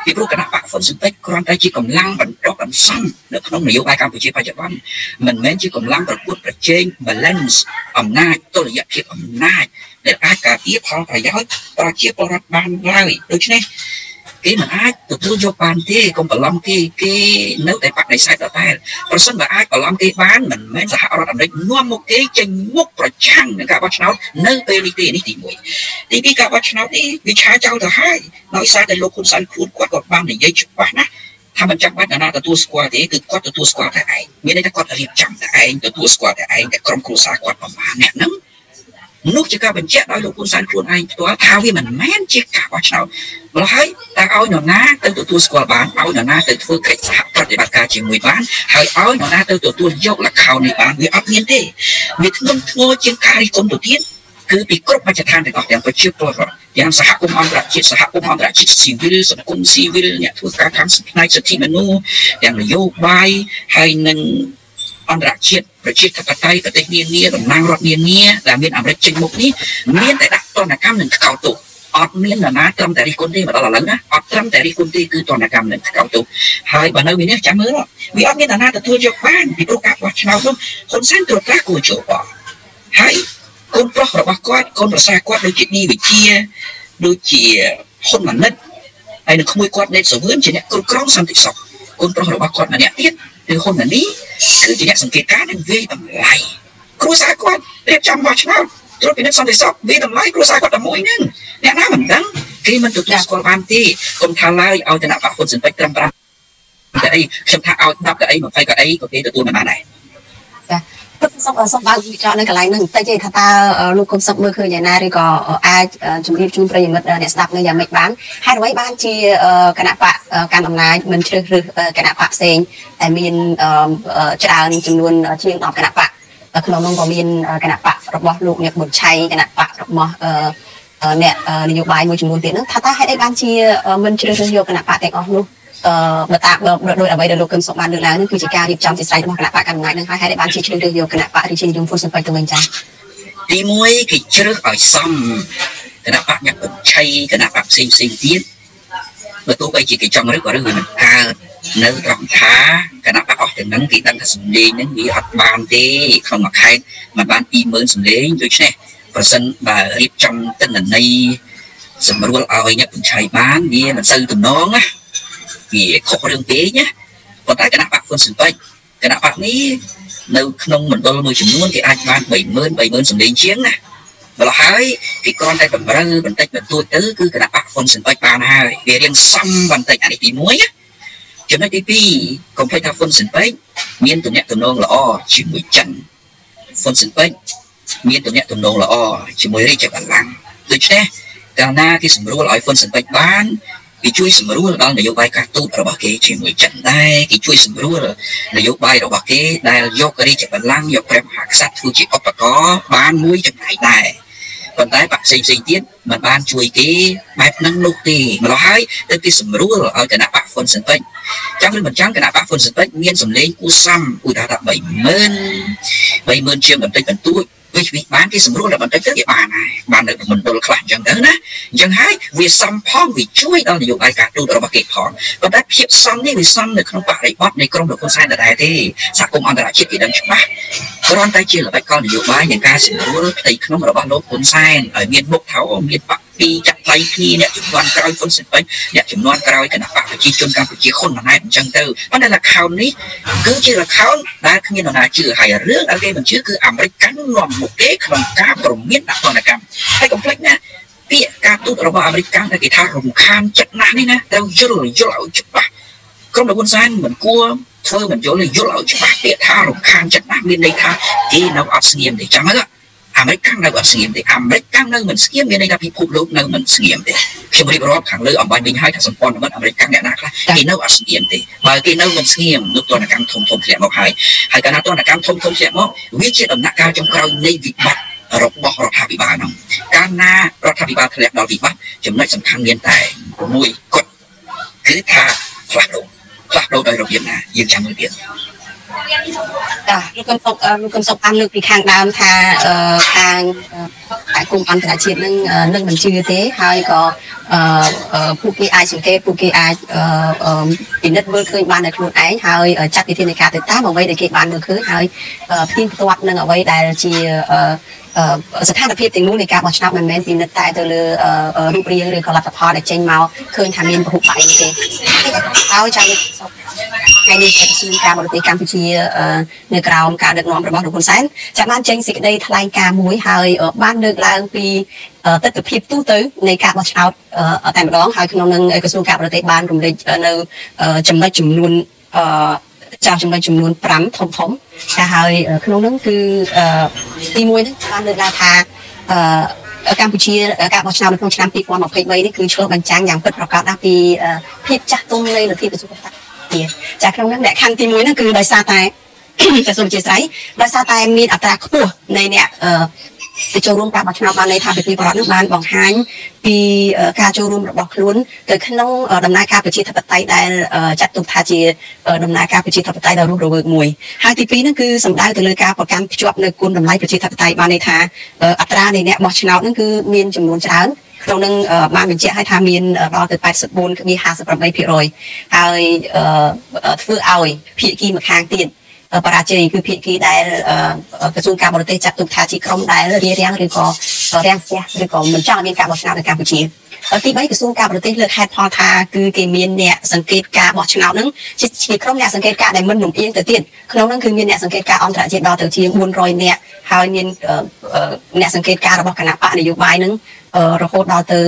ពីព្រោះគណៈបកហ៊ុនស៊ុនពេជ្រគ្រាន់តែជាកម្លាំងបន្តបន្សំនៅក្នុងនយោបាយកម្ពុជាបច្ចុប្បន្នមិនមែនជាកម្លាំងប្រកួតប្រជែង balance អំណាចតុល្យភាពអំណាចដែលអាចការពារផលប្រយោជន៍ប្រជាពលរដ្ឋបានឡើយដូច្នេះគេមិនអាចទទួលយកបានទេកុំបន្លំគេគេនៅតែបដិសេធដដែលប្រសិនបើអាចបន្លំគេបានមិនមែនសហរដ្ឋអាមេរិកនាំមកគេចេញមុខប្រឆាំងនឹងការបោះឆ្នោតនៅពេលនេះទេនេះទីមួយទីពីរការបោះឆ្នោតនេះវាឆាចោលទៅហើយដោយសារតែលោកហ៊ុនសែនខ្លួនគាត់ក៏បាននិយាយច្បាស់ណាស់ថាមិនចាំបាច់ណាទទួលស្គាល់ទេគឺគាត់ទទួលស្គាល់តែឯងមានន័យថាគាត់រៀបចំតែឯងទទួលស្គាល់តែឯងតែក្រុមគ្រួសារគាត់ប្រមាណអ្នកហ្នឹងនោះជាការបញ្ជាក់ដោយលោកហ៊ុនសែនខ្លួនឯងផ្ទាល់ថាវាមិនមែនជាការបោះឆ្នោតម្ល៉េះហើយតែឲ្យនរណាទៅទទួលស្គាល់បានឲ្យនរណាទៅធ្វើកិច្ចសហប្រតិបត្តិការជាមួយបានហើយឲ្យនរណាទៅទទួលយកលក្ខខណ្ឌនេះបានវាអត់មានទេវាធ្ងន់ធ្ងរជាងការរិះគន់ទៅទៀតគឺពីគ្រប់មជ្ឈដ្ឋានទាំងអស់ទាំងប្រជាពលរដ្ឋទាំងសហគមន៍អន្តរជាតិសហគមន៍អន្តរជាតិស៊ីវិលសង្គមស៊ីវិលអ្នកធ្វើការខាងផ្នែកសិទ្ធិមនុស្សទាំងនយោបាយហើយនឹងអន្តរជាតិប្រជាធិបតេយ្យប្រទេសនានាតំណាងរដ្ឋនានាដែលមានអាមេរិកចេញមុខនេះមានតែដាក់ទណ្ឌកម្មនិងថ្កោលទោសអត់មាននរណាត្រឹមតែរិះគន់ទេមកដល់ឥឡូវណាអត់ត្រឹមតែរិះគន់ទេគឺទណ្ឌកម្មនិងថ្កោលទោសហើយបើនៅវានេះចាំមើលវាអត់មាននរណាទទួលយកបានពីព្រោះការបោះឆ្នោតនោះហ៊ុនសែនត្រួតត្រាគួរចូលបោះហើយកូនប្រុសរបស់គាត់កូនប្រសាគាត់ដូចជាឌីវិជាដូចជាហ៊ុនម៉ាណិតហើយនឹងក្មួយគាត់ណេតសវឿនជាអ្នកគ្រប់គ្រងសន្តិសុខកូនប្រុសរបស់គាត់ម្នាក់ទៀតគឺហ៊ុនម៉ាណីគឺជាអ្នកសង្កេតការណ៍និងវាយតម្លៃគ្រួសារគាត់រៀបចំបោះឆ្នោតត្រួតពិនិត្យសន្តិសុខវាយតម្លៃគ្រួសារគាត់តែមួយហ្នឹងអ្នកណាមិនដឹងគេមិនទទួលស្គាល់បានទេកុំថាឡើយឲ្យគណៈបកហ៊ុនស៊ិនពេជ្រត្រឹមប្រាំកៅអីខ្ញុំថាឲ្យដប់កៅអីម្ភៃកៅអីក៏គេទទួលមិនបានដែរចាសុំសុំបើកវិចរណ៍នៅកន្លែងហ្នឹងបន្តិចទេថាតើលោកគុំសុំមើលឃើញយ៉ាងណាឬក៏អាចជម្រាបជូនប្រិយមិត្តអ្នកស្ដាប់នៅយ៉ាងម៉េចបានហេតុអ្វីបានជាគណៈបកកាន់អំណាចមិនជ្រើសរើសគណៈបកផ្សេងតែមានច្រើនចំនួនជាងដប់គណៈបកក្នុងនោះក៏មានគណៈបករបស់លោកអ្នកប៊ុនឆៃគណៈបករបស់អ្នកនយោបាយមួយចំនួនទៀតហ្នឹងថាតើហេតុអីបានជាមិនជ្រើសរើសយកគណៈបកទាំងអស់នោះអឺបើតាមដោយអ្វីដែលលោកកឹមសុខបានលើកឡើងនេះគឺជាការរៀបចំជាស្រេចរបស់គណៈបកកណ្ដាលនឹងហើយហេតុអីបានជាជ្រើសរើសយកគណៈបករាជានិយមហ៊ុនស៊ិនពេជ្រទៅវិញចា៎ទីមួយគេជ្រើសឲ្យសមគណៈបកអ្នកបច្ឆ័យគណៈបកផ្សេងផ្សេងទៀតបើទោះបីជាគេចង់រើសក៏រើសមិនកើតនៅត្រង់ថាគណៈបកអស់ទាំងហ្នឹងគេដឹងថាសម្លេងហ្នឹងវាអត់បានទេក្នុងមួយខែមិនបានពីរម៉ឺនសម្លេងដូច្នេះប្រសិនបើរៀបចំទិន្នន័យសម្រួលឲ្យអ្នកបច្ឆ័យបានវាមិនសូវទំនងណាវាខុសរឿងពេកណាប៉ុន្តែគណៈបកហ៊ុនស៊ិនពេជ្រគណៈបកនេះនៅក្នុងមណ្ឌលមួយចំនួនគេអាចបានបីម៉ឺនបីម៉ឺនសម្លេងជាងណាម្ល៉េះហើយគេគ្រាន់តែតម្រូវបន្តិចបន្តួចទៅគឺគណៈបកហ៊ុនស៊ិនពេជ្របានហើយវារៀងសំបន្តិចអានេះទីមួយណាចំណុចទីពីរកុំភ្លេចថាហ៊ុនស៊ិនពេជ្រមានទំនាក់ទំនងល្អជាមួយចិនហ៊ុនស៊ិនពេជ្រមានទំនាក់ទំនងល្អជាមួយរាជបល្ល័ង្កដូច្នេះកាលណាគេសម្រួលឲ្យហ៊ុនស៊ិនពេជ្របានគេជួយសម្រួលដល់នយោបាយការទូតរបស់គេជាមួយចិនដែរគេជួយសម្រួលនយោបាយរបស់គេដែលយករាជបល្ល័ង្កយកព្រះមហាក្សត្រធ្វើជាឧបករណ៍បានមួយចំណែកដែរប៉ុន្តែបកផ្សេងផ្សេងទៀតមិនបានជួយគេបែបហ្នឹងនោះទេម្ល៉េះហើយទៅគេសម្រួលឲ្យគណៈបកហ៊ុនស៊ិនពេជ្រចង់ឬមិនចង់គណៈបកហ៊ុនស៊ិនពេជ្រមានសម្លេងគួរសមឧទាហរណ៍ថាបីម៉ឺនបីម៉ឺនជាងបន្តិចបន្តួចវិវិបានគេសម្រួលដល់បន្តិចទៅគេបានហើយបាននៅមណ្ឌលខ្លះអញ្ចឹងទៅណាអញ្ចឹងហើយវាសំផងវាជួយដល់នយោបាយការទូតរបស់គេផងប៉ុន្តែភាពសំនេះវាសំនៅក្នុងបរិបទនៃក្រមលោកហ៊ុនសែនដដែលទេសហគមន៍អន្តរជាតិគេដឹងច្បាស់គ្រាន់តែជាល្បិចកលនយោបាយនៃការសម្រួលផ្ទៃក្នុងរបស់លោកហ៊ុនសែនឲ្យមានមុខថោមានបកពីចាក់ថ្លៃគ្នាអ្នកជំនាន់ក្រោយហ៊ុនស៊ិនពេជ្រអ្នកជំនាន់ក្រោយគណៈបកប្រជាជនកម្ពុជាហ៊ុនម៉ាណែតអញ្ចឹងទៅប៉ុន្តែលក្ខខណ្ឌនេះគឺជាលក្ខខណ្ឌដែលគ្មាននរណាជឿហើយរឿងដែលគេមិនជឿគឺអាមេរិកកាន់នាំមុខគេក្នុងការប្រមានដាក់ទណ្ឌកម្មហើយកុំភ្លេចណាពាក្យការទូតរបស់អាមេរិកកាន់តែគេថារំខានចិត្តណាស់នេះណាត្រូវយល់យល់ឲ្យច្បាស់ក្រុមលោកហ៊ុនសែនមិនគួរធ្វើមិនយល់យល់ឲ្យច្បាស់ពាក្យថារំខានចិត្តណាស់មានន័យថាគេនៅអត់ស្ងៀមទេចាំមើលអាមេរិកខាងនៅអត់ស្ងៀមទេអាមេរិកខាងនៅមិនស្ងៀមមានន័យថាពិភពលោកនៅមិនស្ងៀមទេខ្ញុំរៀបរាប់ខាងលើអំបញ្ញវិញហើយថាសម្ព័ន្ធមិត្តអាមេរិកខាងអ្នកណាខ្លះគេនៅអត់ស្ងៀមទេបើគេនៅមិនស្ងៀមនោះទណ្ឌកម្មធំធំធ្លាក់មកហើយហើយកាលណាទណ្ឌកម្មធំធំធ្លាក់មកវាជាដំណាក់កាលចុងក្រោយនៃវិបត្តិរបស់រដ្ឋាភិបាលនោះកាលណារដ្ឋាភិបាលធ្លាក់ដល់វិបត្តិចំណុចសំខាន់មានតែមួយគត់គឺថាផ្លាស់ប្ដូរផ្លាស់ប្ដូរដោយរបៀបណាយើងចាំមើលទៀតចាលោកកឹមសុខលោកកឹមសុខបានលើកពីខាងដើមថាខាងគុំអន្តរជាតិនឹងនឹងមិនជឿទេហើយក៏ពួកគេអាចសង្កេតពួកគេអាចពិនិត្យមើលឃើញបានដោយខ្លួនឯងហើយចាត់វិធានការទៅតាមអ្វីដែលគេបានមើលឃើញហើយផ្ទៀងផ្ទាត់នឹងអ្វីដែលជាស្ថានភាពទាំងមូលនៃការបោះឆ្នោតមិនមែនពិនិត្យតែទៅលើរូបរាងឬក៏លទ្ធផលដែលចេញមកឃើញថាមានពហុបកទេហើយចាំថ្ងៃនេះក្រសួងការបរទេសកម្ពុជានៅក្រោមការដឹកនាំរបស់លោកហ៊ុនសែនចាំបានចេញសេចក្តីថ្លែងការណ៍មួយហើយបានលើកឡើងពីទស្សនវិជ្ជាទូទៅនៃការបោះឆ្នោតតែម្ដងហើយក្នុងនឹងក្រសួងការបរទេសបានរំលេចនៅចំណុចចំនួនចាស់ចំណុចចំនួនប្រាំធំធំតែហើយក្នុងនោះគឺទីមួយហ្នឹងបានលើកឡើងថាកម្ពុជាការបោះឆ្នោតនៅក្នុងឆ្នាំពីរពាន់ម្ភៃបីនេះគឺឆ្លុះបញ្ចាំងយ៉ាងពិតប្រាកដណាស់ពីភាពចាស់ទុំនៃលទ្ធិប្រជាធិបតេយ្យចាក្នុងនោះលក្ខខណ្ឌទីមួយហ្នឹងគឺដោយសារតែក្រសួងជាស្រ័យដោយសារតែមានអត្រាខ្ពស់នៃអ្នកទៅចូលរួមការបោះឆ្នោតបានន័យថាប្រជាពលរដ្ឋនឹងបានបង្ហាញពីការចូលរួមរបស់ខ្លួនទៅក្នុងដំណើរការប្រជាធិបតេយ្យដែលចាត់ទុកថាជាដំណើរការប្រជាធិបតេយ្យដ៏រស់រវើកមួយហើយទីពីរហ្នឹងគឺសំដៅទៅលើការប្រកាន់ភ្ជាប់នៅគុណតម្លៃប្រជាធិបតេយ្យបានន័យថាអត្រានៃអ្នកបោះឆ្នោតហ្នឹងគឺមានចំនួនច្រើនក្នុងនឹងបានបញ្ជាក់ឲ្យថាមានដល់ទៅ eighty-four point five eight percent ហើយធ្វើឲ្យភាគីម្ខាងទៀតបរាជ័យគឺភាគីដែលក្រសួងការបរទេសចាត់ទុកថាជាក្រុមដែលរារាំងឬក៏រាំងស្ទះឬក៏មិនចង់ឲ្យមានការបោះឆ្នោតនៅកម្ពុជាទីបីក្រសួងការបរទេសលើកហេតុផលថាគឺគេមានអ្នកសង្កេតការបោះឆ្នោតហ្នឹងជាក្រុមអ្នកសង្កេតការដែលមិនលំអៀងទៅទៀតក្នុងហ្នឹងគឺមានអ្នកសង្កេតការអន្តរជាតិដល់ទៅជាងfour hundredនាក់ហើយមានអ្នកសង្កេតការរបស់គណៈបកនយោបាយហ្នឹងរហូតដល់ទៅ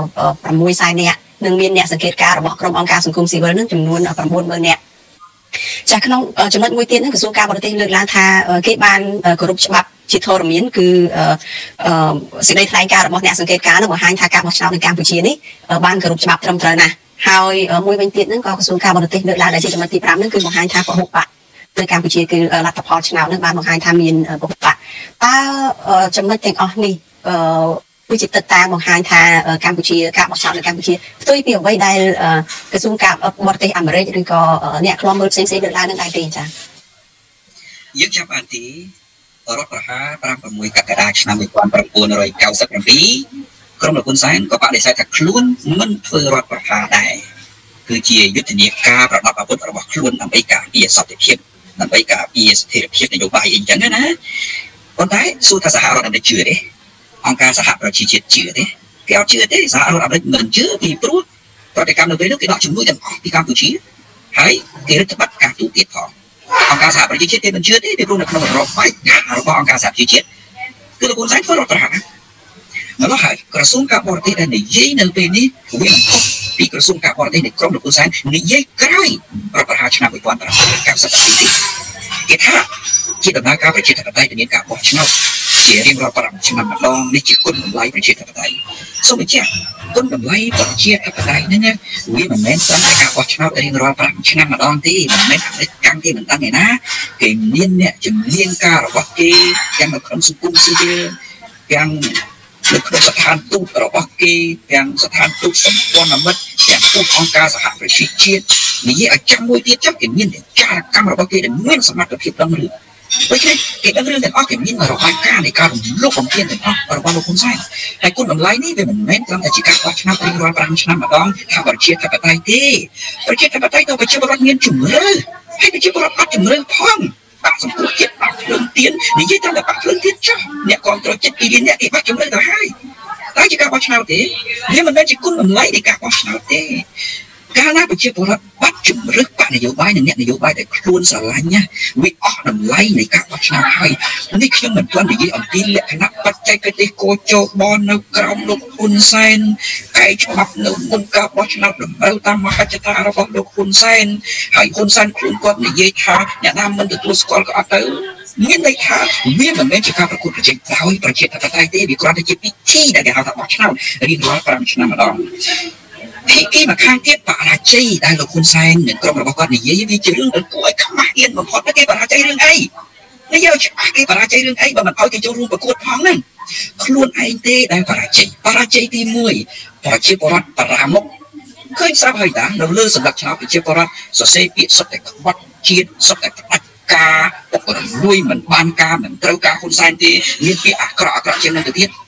sixសែននាក់និងមានអ្នកសង្កេតការរបស់ក្រុមអង្គការសង្គមស៊ីវិលហ្នឹងចំនួនnineម៉ឺននាក់ចាក្នុងចំណុចមួយទៀតហ្នឹងក្រសួងការបរទេសលើកឡើងថាគេបានគោរពច្បាប់ជាធរមានគឺសេចក្តីថ្លែងការណ៍របស់អ្នកសង្កេតការណ៍នឹងបង្ហាញថាការបោះឆ្នោតនៅកម្ពុជានេះបានគោរពច្បាប់ត្រឹមត្រូវណាស់ហើយមួយវិញទៀតហ្នឹងក៏ក្រសួងការបរទេសលើកឡើងដែលជាចំណុចទីfiveហ្នឹងគឺបង្ហាញថាពហុបកនៅកម្ពុជាគឺលទ្ធផលឆ្នោតហ្នឹងបានបង្ហាញថាមានពហុបកតើចំណុចទាំងអស់នេះគឺជាទឹកតាបង្ហាញថាកម្ពុជាការបោះឆ្នោតនៅកម្ពុជាផ្ទុយពីអ្វីដែលក្រសួងការបរទេសអាមេរិកឬក៏អ្នកខ្លាំមើលផ្សេងៗលើកឡើងនឹងដែរទេចា៎យើងចាប់បានទីរដ្ឋប្រហារfiveកក្កដាឆ្នាំnineteen ninety-sevenក្រុមលោកហ៊ុនសែនក៏បដិសេធថាខ្លួនមិនធ្វើរដ្ឋប្រហារដែរគឺជាយុទ្ធនាការប្រដាប់អាវុធរបស់ខ្លួនដើម្បីការពារសន្តិភាពដើម្បីការពារស្ថិរភាពនយោបាយអីចឹងណាប៉ុន្តែសួរថាសហរដ្ឋអាមេរិកជឿទេអង្គការសហប្រជាជាតិជឿទេគេអត់ជឿទេសហរដ្ឋអាមេរិកមិនជឿពីព្រោះប្រតិកម្មនៅពេលនោះគេដកជំនួយទាំងអស់ពីកម្ពុជាហើយគេរឹតបន្តឹងការទូទៀតផងអង្គការសហប្រជាជាតិគេមិនជឿទេពីព្រោះនៅក្នុងរបបផ្ដាច់ការរបស់អង្គការសហប្រជាជាតិគឺលោកហ៊ុនសែនធ្វើរដ្ឋប្រហារម្ល៉េះហើយក្រសួងការបរទេសដែលនិយាយនៅពេលនេះវាមិនខុសពីក្រសួងការបរទេសនៃក្រមលោកហ៊ុនសែននិយាយក្រោយរដ្ឋប្រហារឆ្នាំnineteen ninety-sevenទេគេថាជាដំណើរការប្រជាធិបតេយ្យមានការបោះឆ្នោតជារៀងរាល់ប្រាំឆ្នាំម្ដងនេះជាគុណតម្លៃប្រជាធិបតេយ្យសូមបញ្ជាក់គុណតម្លៃប្រជាធិបតេយ្យហ្នឹងវាមិនមែនត្រឹមតែការបោះឆ្នោតរៀងរាល់ប្រាំឆ្នាំម្ដងទេមិនមែនអាមេរិកកាន់គេមិនដឹងឯណាគេមានអ្នកជំនាញការរបស់គេទាំងនៅក្នុងសង្គមស៊ីវិលទាំងនៅក្នុងស្ថានទូតរបស់គេទាំងស្ថានទូតសម្ព័ន្ធមិត្តទាំងទូតអង្គការសហប្រជាជាតិនិយាយឲ្យចាំមួយទៀតចាំគេមានការកម្មរបស់គេដែលមានសមត្ថភាពដឹងរឿងដូច្នេះគេដឹងរឿងទាំងអស់គេមានរបាយការណ៍នៃការរំលោភបំពានទាំងអស់របស់លោកហ៊ុនសែនហើយគុណតម្លៃនេះវាមិនមែនត្រឹមតែជាការបោះឆ្នោតរៀងរាល់ប្រាំឆ្នាំម្ដងថាប្រជាធិបតេយ្យទេប្រជាធិបតេយ្យទៅប្រជាពលរដ្ឋមានជំរឿហើយប្រជាពលរដ្ឋអត់ជំរឿផងបាក់សង្គ្រោះជាតិបាក់ភ្លើងទៀននិយាយតែបាក់ភ្លើងទៀនចោះអ្នកគ្រប់គ្រងចិត្តពីរអ្នកគេបាក់ជំរឿទៅហើយតែជាការបោះឆ្នោតទេវាមិនមែនជាគុណតម្លៃនៃការបោះឆ្នោតទេកាលណាប្រជាពលរដ្ឋបាត់ជំរឿបកនយោបាយនិងអ្នកនយោបាយដែលខ្លួនស្រឡាញ់ណាវាអស់តម្លៃនៃការបោះឆ្នោតហើយនេះខ្ញុំមិនទាន់និយាយអំពីលក្ខណៈបច្ចេកទេសកោជោបននៅក្រោមលោកហ៊ុនសែនកែច្បាប់នៅមុនការបោះឆ្នោតតម្រូវតាមមហិច្ឆតារបស់លោកហ៊ុនសែនហើយហ៊ុនសែនខ្លួនគាត់និយាយថាអ្នកណាមិនទទួលស្គាល់ក៏អត់ទៅមានន័យថាវាមិនមែនជាការប្រកួតប្រជែងដោយប្រជាធិបតេយ្យទេវាគ្រាន់តែជាពិធីដែលគេហៅថាបោះឆ្នោតរៀងរាល់ប្រាំឆ្នាំម្ដងភាគីម្ខាងទៀតបរាជ័យដែលលោកហ៊ុនសែននិងក្រុមរបស់គាត់និយាយវាជារឿងដែលគួរឲ្យខ្មាស់អៀនបំផុតគេបរាជ័យរឿងអីនេះយកច្បាស់គេបរាជ័យរឿងអីបើមិនឲ្យគេចូលរួមប្រកួតផងហ្នឹងខ្លួនឯងទេដែលបរាជ័យបរាជ័យទីoneប្រជាពលរដ្ឋបរាមុខឃើញស្រាប់ហើយតានៅលើសម្រាប់ឆ្នោតប្រជាពលរដ្ឋសរសេរពាក្យសុទ្ធតែខ្វាត់ជាតិសុទ្ធតែផ្ដាច់ការពុករលួយមិនបានការមិនត្រូវការហ៊ុនសែនទេមានពាក្យអាក្រក់អាក្រក់ជាងនឹងទៅទៀតនេះ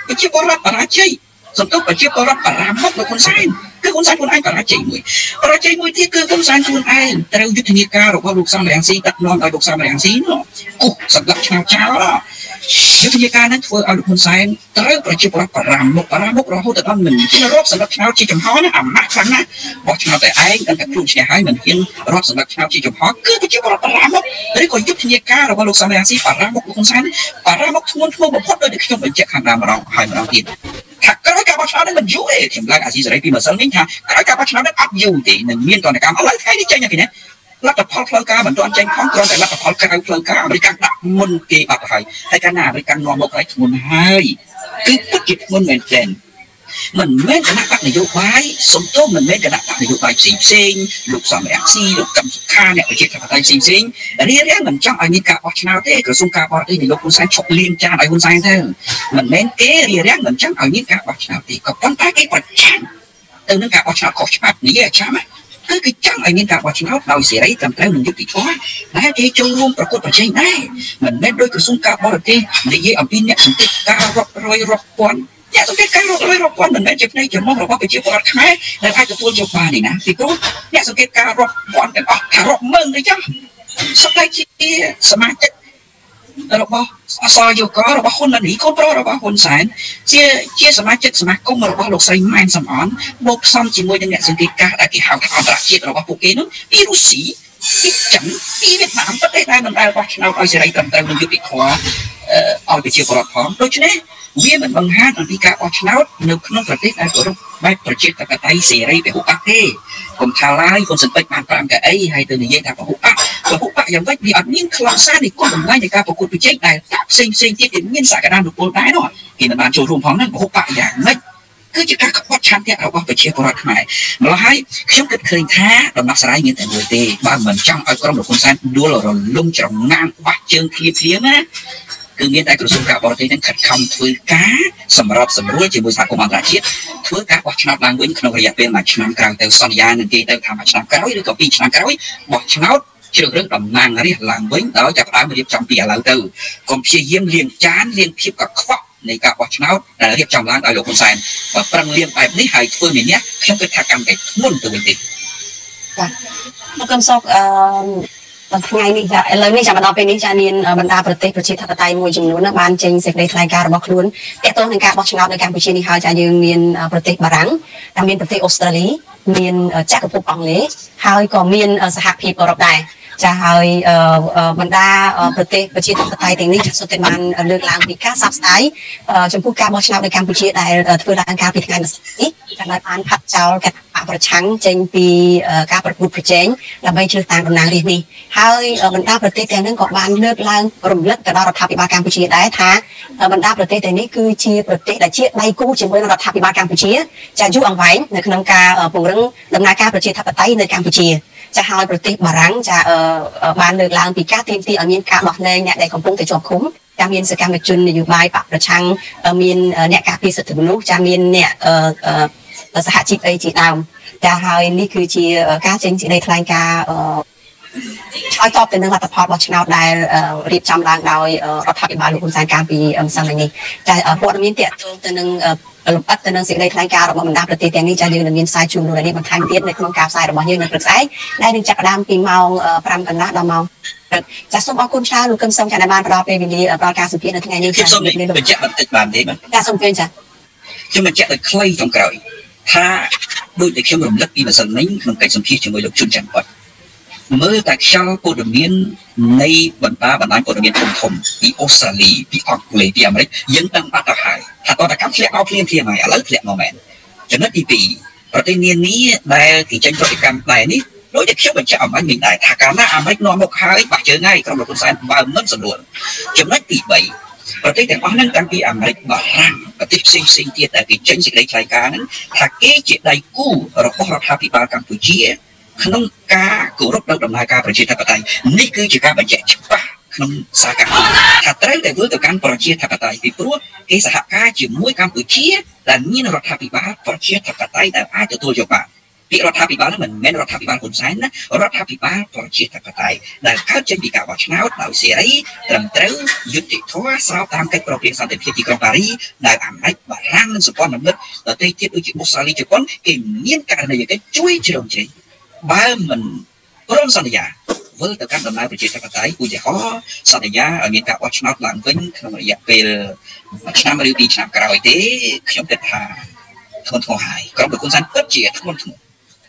ប្រជាពលរដ្ឋបរាជ័យសំទុះប្រជាពលរដ្ឋបរាមុខលោកហ៊ុនសែនគឺហ៊ុនសែនខ្លួនឯងបរាជ័យមួយបរាជ័យមួយទៀតគឺហ៊ុនសែនខ្លួនឯងត្រូវយុទ្ធនាការរបស់លោកសំរងស៊ីដឹកនាំដោយលោកសំរងស៊ីនោះអូសម្រាប់ឆ្នោតចោលយុទ្ធនាការนั้นធ្វើឲ្យលោកហ៊ុនសែនត្រូវប្រជាពលរដ្ឋបរាមុខបរាមុខរហូតដល់មិនជារອບសម្រាប់ឆ្នោតជាចំហណាអាម៉ាស់ខ្លាំងណាស់បោះឆ្នោតតែឯងតែខ្លួនឈ្នះហើយមិនហ៊ានរອບសម្រាប់ឆ្នោតជាចំហគឺប្រជាពលរដ្ឋបរាមុខឬក៏យុទ្ធនាការរបស់លោកសំរងស៊ីបរាមុខលោកហ៊ុនសែនបរាមុខធ្ងន់ធ្ងរបំផុតដោយតែខ្ញុំបញ្ជាក់ខាងដើមម្ដងហើយម្ដងទៀតថាក្រោយការបោះឆ្នោតនេះមិនយូរទេខ្ញុំឡើងអាស៊ីសេរីពីម្សិលមិញថាក្រោយការបោះឆ្នោតនេះអត់យូរទេនឹងមានតនកម្មឥឡូវថ្ងៃនេះចេញយ៉ាងនេះលទ្ធផលផ្លូវការមិនទាន់ចេញផងគ្រាន់តែលទ្ធផលក្រៅផ្លូវការអាមេរិកដាក់មុនគេបាត់ទៅហើយហើយកាលណាអាមេរិកនាំមកហើយធ្ងន់ហើយគឺពិតជាធ្ងន់មែនទែនមិនមែនគណៈបកនយោបាយសំទោសមិនមែនគណៈបកនយោបាយផ្សេងផ្សេងលោកសំរងស៊ីលោកកឹមសុខាអ្នកប្រជាធិបតេយ្យផ្សេងផ្សេងរៀបរៀងមិនចង់ឲ្យមានការបោះឆ្នោតទេក្រសួងការបរទេសនៃលោកហ៊ុនសែនឈប់លៀងចានឲ្យហ៊ុនសែនទៅមិនមែនគេរៀបរៀងមិនចង់ឲ្យមានការបោះឆ្នោតទេក៏ប៉ុន្តែគេប្រឆាំងទៅនឹងការបោះឆ្នោតខុសច្បាប់នេះអាចារ្យគឺគេចង់ឲ្យមានការបោះឆ្នោតដោយសេរីត្រឹមត្រូវនិងយុត្តិធម៌តែគេចូលរួមប្រកួតប្រជែងដែរមិនមែនដោយក្រសួងការបរទេសនិយាយអំពីអ្នកសង្កេតការរាប់រយរាប់ពាន់អ្នកសង្កេតការរាប់រយរាប់ពាន់មិនមែនជាផ្នែកចំណុះរបស់ប្រជាពលរដ្ឋខ្មែរដែលអាចទទួលយកបាននេះណាពីព្រោះអ្នកសង្កេតការរាប់ពាន់ទាំងអស់ថារាប់ម៉ឺនទៅចឹងសប្តាហ៍ជាសមាជិករបស់អសយោករបស់ហ៊ុននីកូនប្រុសរបស់ហ៊ុនសែនជាជាសមាជិកសមាគមរបស់លោកស្រីម៉ែនសំអនបូកផ្សំជាមួយនឹងអ្នកសង្កេតការដែលគេហៅថាអន្តរជាតិរបស់ពួកគេនោះពីរុស្ស៊ីពីចិនពីវៀតណាមប្រទេសដែលមិនដែលបោះឆ្នោតឲ្យសេរីត្រឹមត្រូវនិងយុត្តិធម៌ឲ្យប្រជាពលរដ្ឋផងដូច្នេះវាមិនបង្ហាញអំពីការបោះឆ្នោតនៅក្នុងប្រទេសដែលគោរពបែបប្រជាធិបតេយ្យសេរីពហុបកទេកុំថាឡើយហ៊ុនស៊ិនពេជ្របានប្រាំកៅអីហើយទៅនិយាយថាពហុបកពហុបកយ៉ាងម៉េចវាអត់មានខ្លឹមសារនៃគុណតម្លៃនៃការប្រកួតប្រជែងដែលផ្សេងផ្សេងទៀតវាមានសក្តានុពលដែរនោះគេមិនបានចូលរួមផងហ្នឹងពហុបកយ៉ាងម៉េចគឺជាការខ្វត់ឆន្ទៈរបស់ប្រជាពលរដ្ឋខ្មែរម្ល៉េះហើយខ្ញុំគិតឃើញថាដំណោះស្រាយមានតែមួយទេបើមិនចង់ឲ្យក្រុមលោកហ៊ុនសែនដួលរលំច្រងាងបាក់ជើងភ្លាមភ្លាមណាគឺមានតែក្រសួងការបរទេសនឹងខិតខំធ្វើការសម្របសម្រួលជាមួយសហគមន៍អន្តរជាតិធ្វើការបោះឆ្នោតឡើងវិញក្នុងរយៈពេលមួយឆ្នាំក្រោយទៅសន្យានឹងគេទៅថាមួយឆ្នាំក្រោយឬក៏ពីរឆ្នាំក្រោយបោះឆ្នោតជ្រើសរើសតំណាងរាស្ត្រឡើងវិញដោយចាប់ផ្ដើមរៀបចំពីឥឡូវទៅកុំព្យាយាមលៀងចានលៀងភាពកខ្វក់នៃការបោះឆ្នោតដែលរៀបចំឡើងដោយលោកហ៊ុនសែនបើប្រឹងលៀងបែបនេះហើយធ្វើមានអ្នកខ្ញុំគិតថាកម្មតែធ្ងន់ទៅវិញទេចាលោកកឹមសុខអឺថ្ងៃនេះចាឥឡូវនេះចាំដល់ពេលនេះចាមានបណ្ដាប្រទេសប្រជាធិបតេយ្យមួយចំនួនណាបានចេញសេចក្តីថ្លែងការណ៍របស់ខ្លួនទាក់ទងនឹងការបោះឆ្នោតនៅកម្ពុជានេះហើយចាយើងមានប្រទេសបារាំងតាមមានប្រទេសអូស្ត្រាលីមានចក្រភពអង់គ្លេសហើយក៏មានសហភាពអឺរ៉ុបដែរចាហើយបណ្ដាប្រទេសប្រជាធិបតេយ្យទាំងនេះសុទ្ធតែបានលើកឡើងពីការសោកស្ដាយចំពោះការបោះឆ្នោតនៅកម្ពុជាដែលធ្វើឡើងកាលពីថ្ងៃម្សិលនេះដែលបានផាត់ចោលគណៈបកប្រឆាំងចេញពីការប្រកួតប្រជែងដើម្បីជ្រើសតាំងតំណាងរាស្ត្រនេះហើយបណ្ដាប្រទេសទាំងនោះក៏បានលើកឡើងរំលឹកទៅដល់រដ្ឋាភិបាលកម្ពុជាដែរថាបណ្ដាប្រទេសទាំងនេះគឺជាប្រទេសដែលជាដៃគូជាមួយនឹងរដ្ឋាភិបាលកម្ពុជាចាយូរអង្វែងនៅក្នុងការពង្រឹងដំណើរការប្រជាធិបតេយ្យនៅកម្ពុជាចាហើយប្រទេសបារាំងចាបានលើកឡើងពីការទាមទារឲ្យមានការដោះលែងអ្នកដែលកំពុងតែជាប់ឃុំចាមានសកម្មជននយោបាយបកប្រឆាំងមានអ្នកការពារសិទ្ធិមនុស្សចាមានអ្នកសហជីពអីជាដើមចាហើយនេះគឺជាការចេញសេចក្តីថ្លែងការណ៍ឆ្លើយតបទៅនឹងលទ្ធផលរបស់ឆ្នោតដែលរៀបចំឡើងដោយរដ្ឋាភិបាលលោកហ៊ុនសែនកាលពីម្សិលមិញនេះចាព័ត៌មានទាក់ទងទៅនឹងលម្អិតទៅនឹងសេចក្តីថ្លែងការណ៍របស់បណ្ដាប្រទេសទាំងនេះចាយើងនឹងមានផ្សាយជូនលោកនេះបន្ថែមទៀតនៅក្នុងការផ្សាយរបស់យើងនៅព្រឹកស្អែកដែលនឹងចាប់ផ្ដើមពីម៉ោងប្រាំកន្លះដល់ម៉ោងចាសូមអរគុណច្រើនលោកកឹមសុខចាដែលបានផ្ដល់ពេលវេលាផ្ដល់ការសម្ភាសន៍នៅថ្ងៃនេះចាសូមបញ្ជាក់បន្តិចបានទេបាទចាសូមជឿចាខ្ញុំបញ្ជាក់ដោយខ្លីចុងក្រោយថាដូចដែលខ្ញុំរំលឹកពីម្សិលមិញក្នុងកិច្ចសម្ភាសន៍ជាមួយលោកជុនច័ន្ទគាត់មើលតែខ្យល់ព័ត៌មាននៃបណ្ដាបណ្ដាញព័ត៌មានធំធំពីអូស្ត្រាលីពីអង់គ្លេសពីអាមេរិកយើងដឹងបាត់ទៅហើយថាតើតកម្មធ្លាក់មកភ្លាមភ្លាមហើយឥឡូវធ្លាក់មកមែនចំណុចទីពីរប្រទេសនានាដែលគេចេញប្រតិកម្មដែរនេះដោយតែខ្ញុំបញ្ជាក់អំបញ្ញវិញដែរថាកាលណាអាមេរិកនាំមកហើយបាក់ជើងហើយក្រុមលោកហ៊ុនសែនបើមិនស្រួលចំណុចទីបីប្រទេសទាំងអស់ហ្នឹងតាំងពីអាមេរិកបារាំងប្រទេសផ្សេងផ្សេងទៀតដែលគេចេញសេចក្តីថ្លែងការណ៍ហ្នឹងថាគេជាដៃគូរបស់រដ្ឋាភិបាលកម្ពុជាក្នុងការគោរពនៅដំណើរការប្រជាធិបតេយ្យនេះគឺជាការបញ្ជាក់ច្បាស់ក្នុងសារការថាត្រូវតែធ្វើទៅកាន់ប្រជាធិបតេយ្យពីព្រោះគេសហការជាមួយកម្ពុជាដែលមានរដ្ឋាភិបាលប្រជាធិបតេយ្យដែលអាចទទួលយកបានពីរដ្ឋាភិបាលមិនមែនរដ្ឋាភិបាលហ៊ុនសែនណារដ្ឋាភិបាលប្រជាធិបតេយ្យដែលកើតចេញពីការបោះឆ្នោតដោយសេរីត្រឹមត្រូវយុត្តិធម៌ស្របតាមកិច្ចព្រមព្រៀងសន្តិភាពទីក្រុងប៉ារីដែលអាមេរិកបារាំងនិងសម្ព័ន្ធមិត្តដទៃទៀតដូចជាអូស្ត្រាលីជប៉ុនគេមានករណីកិច្ចជួយជ្រោមជ្រែងបើមិនព្រមសន្យាវិលទៅកាន់ដំណើរប្រជាធិបតេយ្យឧទាហរណ៍សន្យាឲ្យមានការបោះឆ្នោតឡើងវិញក្នុងរយៈពេលមួយឆ្នាំឬពីរឆ្នាំក្រោយទេខ្ញុំគិតថាធ្ងន់ធ្ងរហើយក្រុមលោកហ៊ុនសែនពិតជាធ្ងន់ធ្ងរ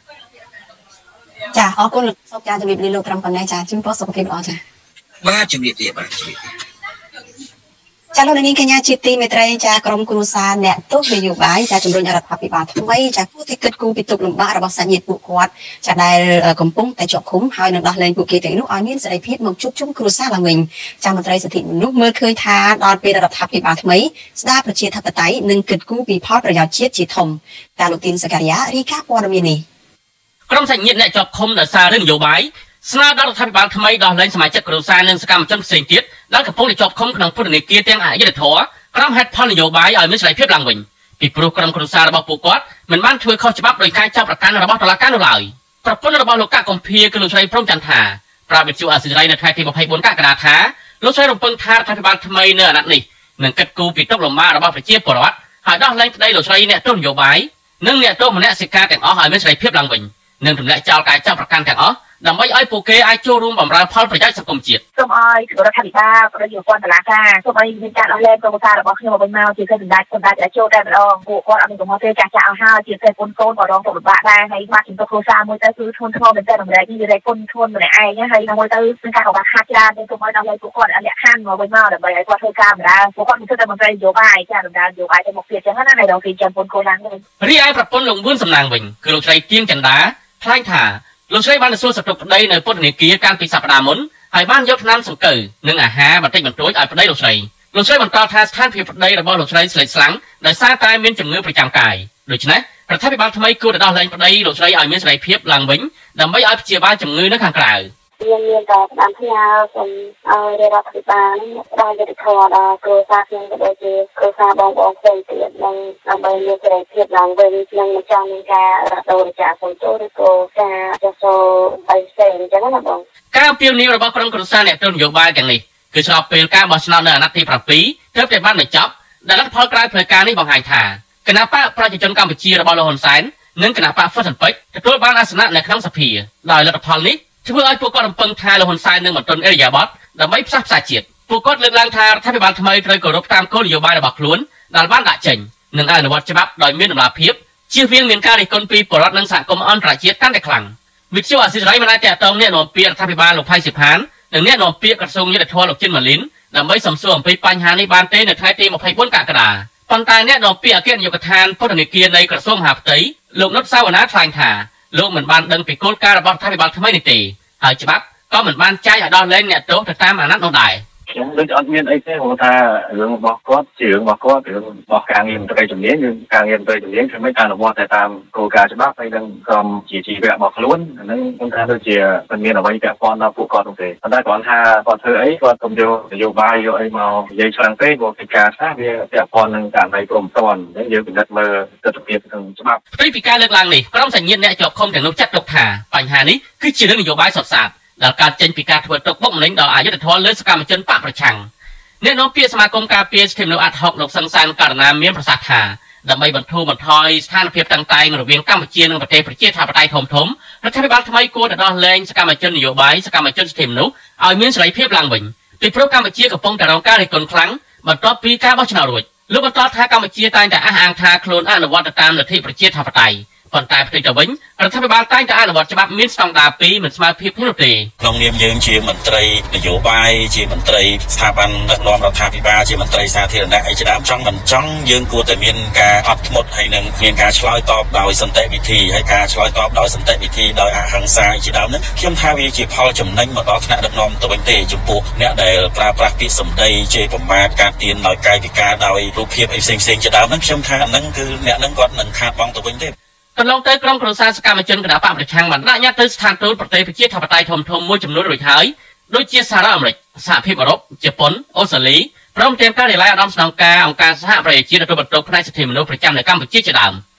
ចាអរគុណលោកសុកចាជំរាបលាលោកត្រឹមប៉ុណ្ណេះចាជំរាបសុខភាពល្អចាបាទជំរាបលាបាទជំរាបលាចាលោកនាងកញ្ញាជាទីមេត្រីចាក្រុមគ្រួសារអ្នកទោសនយោបាយចាជំរុញរដ្ឋាភិបាលថ្មីចាគួរតែគិតគូរពីទុកលំបាករបស់សាច់ញាតិពួកគាត់ចាដែលកំពុងតែជាប់ឃុំហើយនឹងដោះលែងពួកគេទាំងនោះឲ្យមានសេរីភាពមកជួបជុំគ្រួសារឡើងវិញចាមន្ត្រីសិទ្ធិមនុស្សមើលឃើញថាដល់ពេលរដ្ឋាភិបាលថ្មីស្ដារប្រជាធិបតេយ្យនិងគិតគូរពីផលប្រយោជន៍ជាតិជាធំតាលោកទីនសការីយ៉ារីកាព័ត៌មាននេះក្រុមសាច់ញាតិអ្នកជាប់ឃុំដោយសាររឿងនយោបាយស្នើដល់រដ្ឋាភិបាលថ្មីដោះលែងសមាជិកគ្រួសារនិងសកម្មជនផ្សេងទៀតដែលកំពុងជាប់ឃុំក្នុងពន្ធនាគារទាំងអយុធធរក្រុមហេតុផលនយោបាយឲ្យមានសេរីភាពឡើងវិញពីព្រោះក្រុមគ្រួសាររបស់ពួកគាត់មិនបានធ្វើខុសច្បាប់ដោយការចាប់ប្រកាន់របស់តុលាការនោះឡើយប្រពន្ធរបស់លោកកកកំភៀគឺលោកស្រីព្រំចន្ទថាប្រាប់វិទ្យុអាស៊ីសេរីនៅថ្ងៃទីម្ភៃបួនកក្កដាថាលោកស្រីរំពឹងថារដ្ឋាភិបាលថ្មីនៅអាណត្តិនេះនឹងកិត្តគូពីទុកលំបាករបស់ប្រជាពលរដ្ឋហើយដោះលែងប្តីលោកស្រីអ្នកទោសនយោបាយនិងអ្នកទោសមនសិការទាំងអស់ឲ្យមានសេរីភាពឡើងវិញនិងទម្លាក់ចោលការចាប់ប្រកាន់ទាំងអស់ដើម្បីឲ្យពួកគេអាចចូលរួមបម្រើផលប្រយោជន៍សង្គមជាតិសូមឲ្យរដ្ឋាភិបាលប្រយុទ្ធព័ន្ធតុលាការសូមឲ្យមានការដោះលែងក្រុមការរបស់ខ្ញុំមកវិញមកជាកិច្ចសម្ដេចសម្ដេចចូលតែម្ដងពួកគាត់អត់មានកំហុសទេចាស់ចាស់អស់ហើយជាកិច្ចគុណកូនក៏រងទុក្ខលំបាកដែរហើយបាត់ជំទាស់គ្រួសារមួយទៅគឺធ្ងន់ធ្ងរមែនទែនតម្រែកនេះវារែកគុណធ្ងន់ម្នាក់ឯងហើយមួយទៅមានការកង្វះខាតច្រើនទេសូមឲ្យដោះលែងពួកគាត់លក្ខខណ្ឌមកវិញមកដើម្បីឲ្យគាត់ធ្វើការបម្រើពួកគាត់មិនធ្វើតែមន្ត្រីនយោបាយចាបម្រើនយោបាយទៅមុខទៀតចឹងណាហើយដល់គេចាំគុណកូនឡើងវិញរីឯប្រពន្ធលោកវឿនសំណាងវិញគឺលោកស្រីទៀងចន្ទាថ្លែងថាលោកស្រីបានទៅសួរសតុបប្តីនៅពន្ធនាគារកាលពីសប្តាហ៍មុនហើយបានយកថ្នាំសង្កូវនិងអាហារបន្តិចបន្តួចឲ្យប្តីលោកស្រីលោកស្រីបន្តថាស្ថានភាពប្តីរបស់លោកស្រីស្លេកស្លាំងដោយសារតែមានជំងឺប្រចាំកាយដូច្នេះរដ្ឋាភិបាលថ្មីគួរតែដោះលែងប្តីលោកស្រីឲ្យមានសេរីភាពឡើងវិញដើម្បីឲ្យព្យាបាលជំងឺនៅខាងក្រៅមានមានតែផ្ដាំផ្ញើសូមឲ្យរដ្ឋាភិបាលដល់យុត្តិធម៌ដល់គ្រួសារខ្ញុំក៏ដូចជាគ្រួសារបងប្អូនផ្សេងទៀតនិងដើម្បីមានសេរីភាពឡើងវិញនិងមិនចង់មានការរត់ដូរចាក់សុំចូលឬក៏ការចោះចូលបីផ្សេងអញ្ចឹងណាបងការអំពាវនាវរបស់ក្រុមគ្រួសារអ្នកទោសនយោបាយទាំងនេះគឺស្របពេលការបោះឆ្នោតនៅអាណត្តិទី7ទើបតែបានបញ្ចប់ដែលលទ្ធផលក្រៅផ្លូវការនេះបង្ហាញថាគណៈបកប្រជាជនកម្ពុជារបស់លោកហ៊ុនសែននិងគណៈបកហ្វឹកសិនពេជ្រទទួលបានអាសនៈនៅក្នុងសភាដោយលទ្ធផលនេះធ្វើឲ្យពួកគាត់រំពឹងថាលោកហ៊ុនសែននឹងបន្តអេរយាប័តដើម្បីផ្សះផ្សាជាតិពួកគាត់លើកឡើងថារដ្ឋាភិបាលថ្មីត្រូវគោរពតាមគោលនយោបាយរបស់ខ្លួនដែលបានដាក់ចេញនិងអនុវត្តច្បាប់ដោយមានតម្លាភាពជៀសវាងមានការរិះគន់ពីបរិវត្តនិងសហគមន៍អន្តរជាតិកាន់តែខ្លាំងវិទ្យុអាស៊ីសេរីបានតែតតងអ្នកនាំពាក្យរដ្ឋាភិបាលលោកផៃសិផាននិងអ្នកនាំពាក្យក្រសួងយុទ្ធភ័ពលោកជិនម៉ាលីនដើម្បីសំសួរអំពីបញ្ហានេះបានទេនៅថ្ងៃទីម្ភៃបួនកក្កដាប៉ុន្តែអ្នកនាំពាក្យអគ្គនាយកដ្ឋានពន្ធនាគារនៃក្រសួងមហាផ្ទៃលោកនុតសាវណ្ណាថ្លែងថាលោកមិនបានដឹងពីគោលការណ៍របស់រដ្ឋាភិបាលថ្មីនេះទេហើយច្បាប់ក៏មិនបានចែកឲ្យដល់លែងអ្នកទោសទៅតាមអាណត្តិនោះដែរខ្ញុំដូចអត់មានអីទេព្រោះថារឿងរបស់គាត់ជារឿងរបស់គាត់រឿងរបស់ការងារមន្ត្រីជំនាញគឺការងារមន្ត្រីជំនាញគឺមិនអនុវត្តតែតាមគោលការណ៍ច្បាប់ហើយនឹងក្រុមជាជីវៈរបស់ខ្លួនហ្នឹងខ្ញុំថាដូចជាមិនមានអ្វីពាក់ព័ន្ធដល់ពួកគាត់នោះទេប៉ុន្តែគ្រាន់ថាគាត់ធ្វើអីគាត់កុំយកនយោបាយយកអីមកនិយាយឆ្លាំងពេកព្រោះកិច្ចការខ្លះវាពាក់ព័ន្ធនឹងករណីព្រមព្រៀងអញ្ចឹងយើងពិនិត្យមើលទស្សនវិជ្ជាក្នុងច្បាប់ផ្ទុយពីការលើកឡើងនេះក្រុមសញ្ញាអ្នកជាប់ឃុំទាំងនោះចាត់ទុកថាបញ្ហានេះគឺជារឿងនយោបាយសុទ្ធសាធដែលកើតចេញពីការធ្វើទុកបុកម្នេញដល់អយុត្តិធម៌លើសកម្មជនបកប្រឆាំងអ្នកនាំពាក្យសមាគមការពារសិទ្ធិមនុស្សអាត់ហុកលោកសង្សានករណាមានប្រសាសន៍ថាដើម្បីបន្ធូរបន្ថយស្ថានភាពតាំងតែងរវាងកម្ពុជានិងប្រទេសប្រជាធិបតេយ្យធំធំរដ្ឋាភិបាលថ្មីគួរតែដោះលែងសកម្មជននយោបាយសកម្មជនសិទ្ធិមនុស្សឲ្យមានសេរីភាពឡើងវិញពីព្រោះកម្ពុជាកំពុងតែរងការរិះគន់ខ្លាំងបន្ទាប់ពីការបោះឆ្នោតរួចលោកបន្តថាកម្ពុជាតែងតែអះអាងថាខ្លួនអនុវត្តតាមលទ្ធិប្រជាធិបតេយ្យប៉ុន្តែផ្ទុយទៅវិញរដ្ឋាភិបាលតែងតែអនុវត្តច្បាប់មានស្តង់ដារពីរមិនស្មើភាពគ្នានោះទេក្នុងនាមយើងជាមន្ត្រីនយោបាយជាមន្ត្រីស្ថាប័នដឹកនាំរដ្ឋាភិបាលជាមន្ត្រីសាធារណៈអីជាដើមចង់មិនចង់យើងគួរតែមានការអត់ធ្មត់ហើយនឹងមានការឆ្លើយតបដោយសន្តិវិធីហើយការឆ្លើយតបដោយសន្តិវិធីដោយអហិង្សាជាដើមនេះខ្ញុំថាវាជាផលចំណេញមកដល់ថ្នាក់ដឹកនាំទៅវិញទេចំពោះអ្នកដែលប្រើប្រាស់ពាក្យសម្ដីជេរប្រមាថការទានដោយកាយវិការដោយរូបភាពអីផ្សេងៗជាដើមហ្នឹងខ្ញុំថាហ្នឹងគឺអ្នកហ្នឹងគាត់នឹងខាតបង់ទៅវិញទេកន្លងទៅក្រុមគ្រួសារសកម្មជនគណបកប្រឆាំងបានដាក់ញត្តិទៅស្ថានទូតប្រទេសប្រជាធិបតេយ្យធំធំមួយចំនួនរួចហើយដូចជាសហរដ្ឋអាមេរិកសហភាពអឺរ៉ុបជប៉ុនអូស្ត្រាលីព្រមទាំងការិយាល័យឧត្តមស្នងការអង្គការសហប្រជាជាតិទទួលបន្ទុកផ្នែកសិទ្ធិមនុស្សប្រចាំនៅកម្ពុជាជាដើម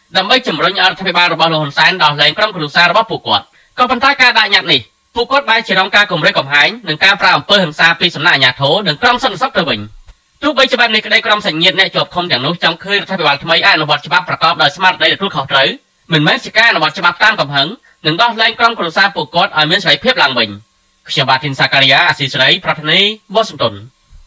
ដើម្បីជំរុញអរដ្ឋាភិបាលរបស់លោកហ៊ុនសែនដោះលែងក្រុមគ្រួសាររបស់ពួកគាត់ក៏ប៉ុន្តែការដាក់ញត្តិនេះពួកគាត់បែរជារងការគំរាមកំហែងនិងការប្រើអំពើហិង្សាពីសំណាក់អាជ្ញាធរនិងក្រុមសន្តិសុខទៅវិញទោះបីជាបែបនេះក្តីក្រុមសញ្ញិតអ្នកជាប់ឃុំទាំងនោះចង់ឃើញរដ្ឋាភិបាលថ្មីអនុវត្តច្បាប់ប្រកបដោយស្មារតីទទួលខុសត្រូវមិនមែនជាការអនុវត្តច្បាប់តាមកំហឹងនិងដោះលែងក្រុមគ្រួសារពួកគាត់ឲ្យមានសេរីភាពឡើងវិញខ្ញុំបាទធីនសាការីយ៉ាអាស៊ីសេរីប្រធានីវ៉ាស៊ីនតោន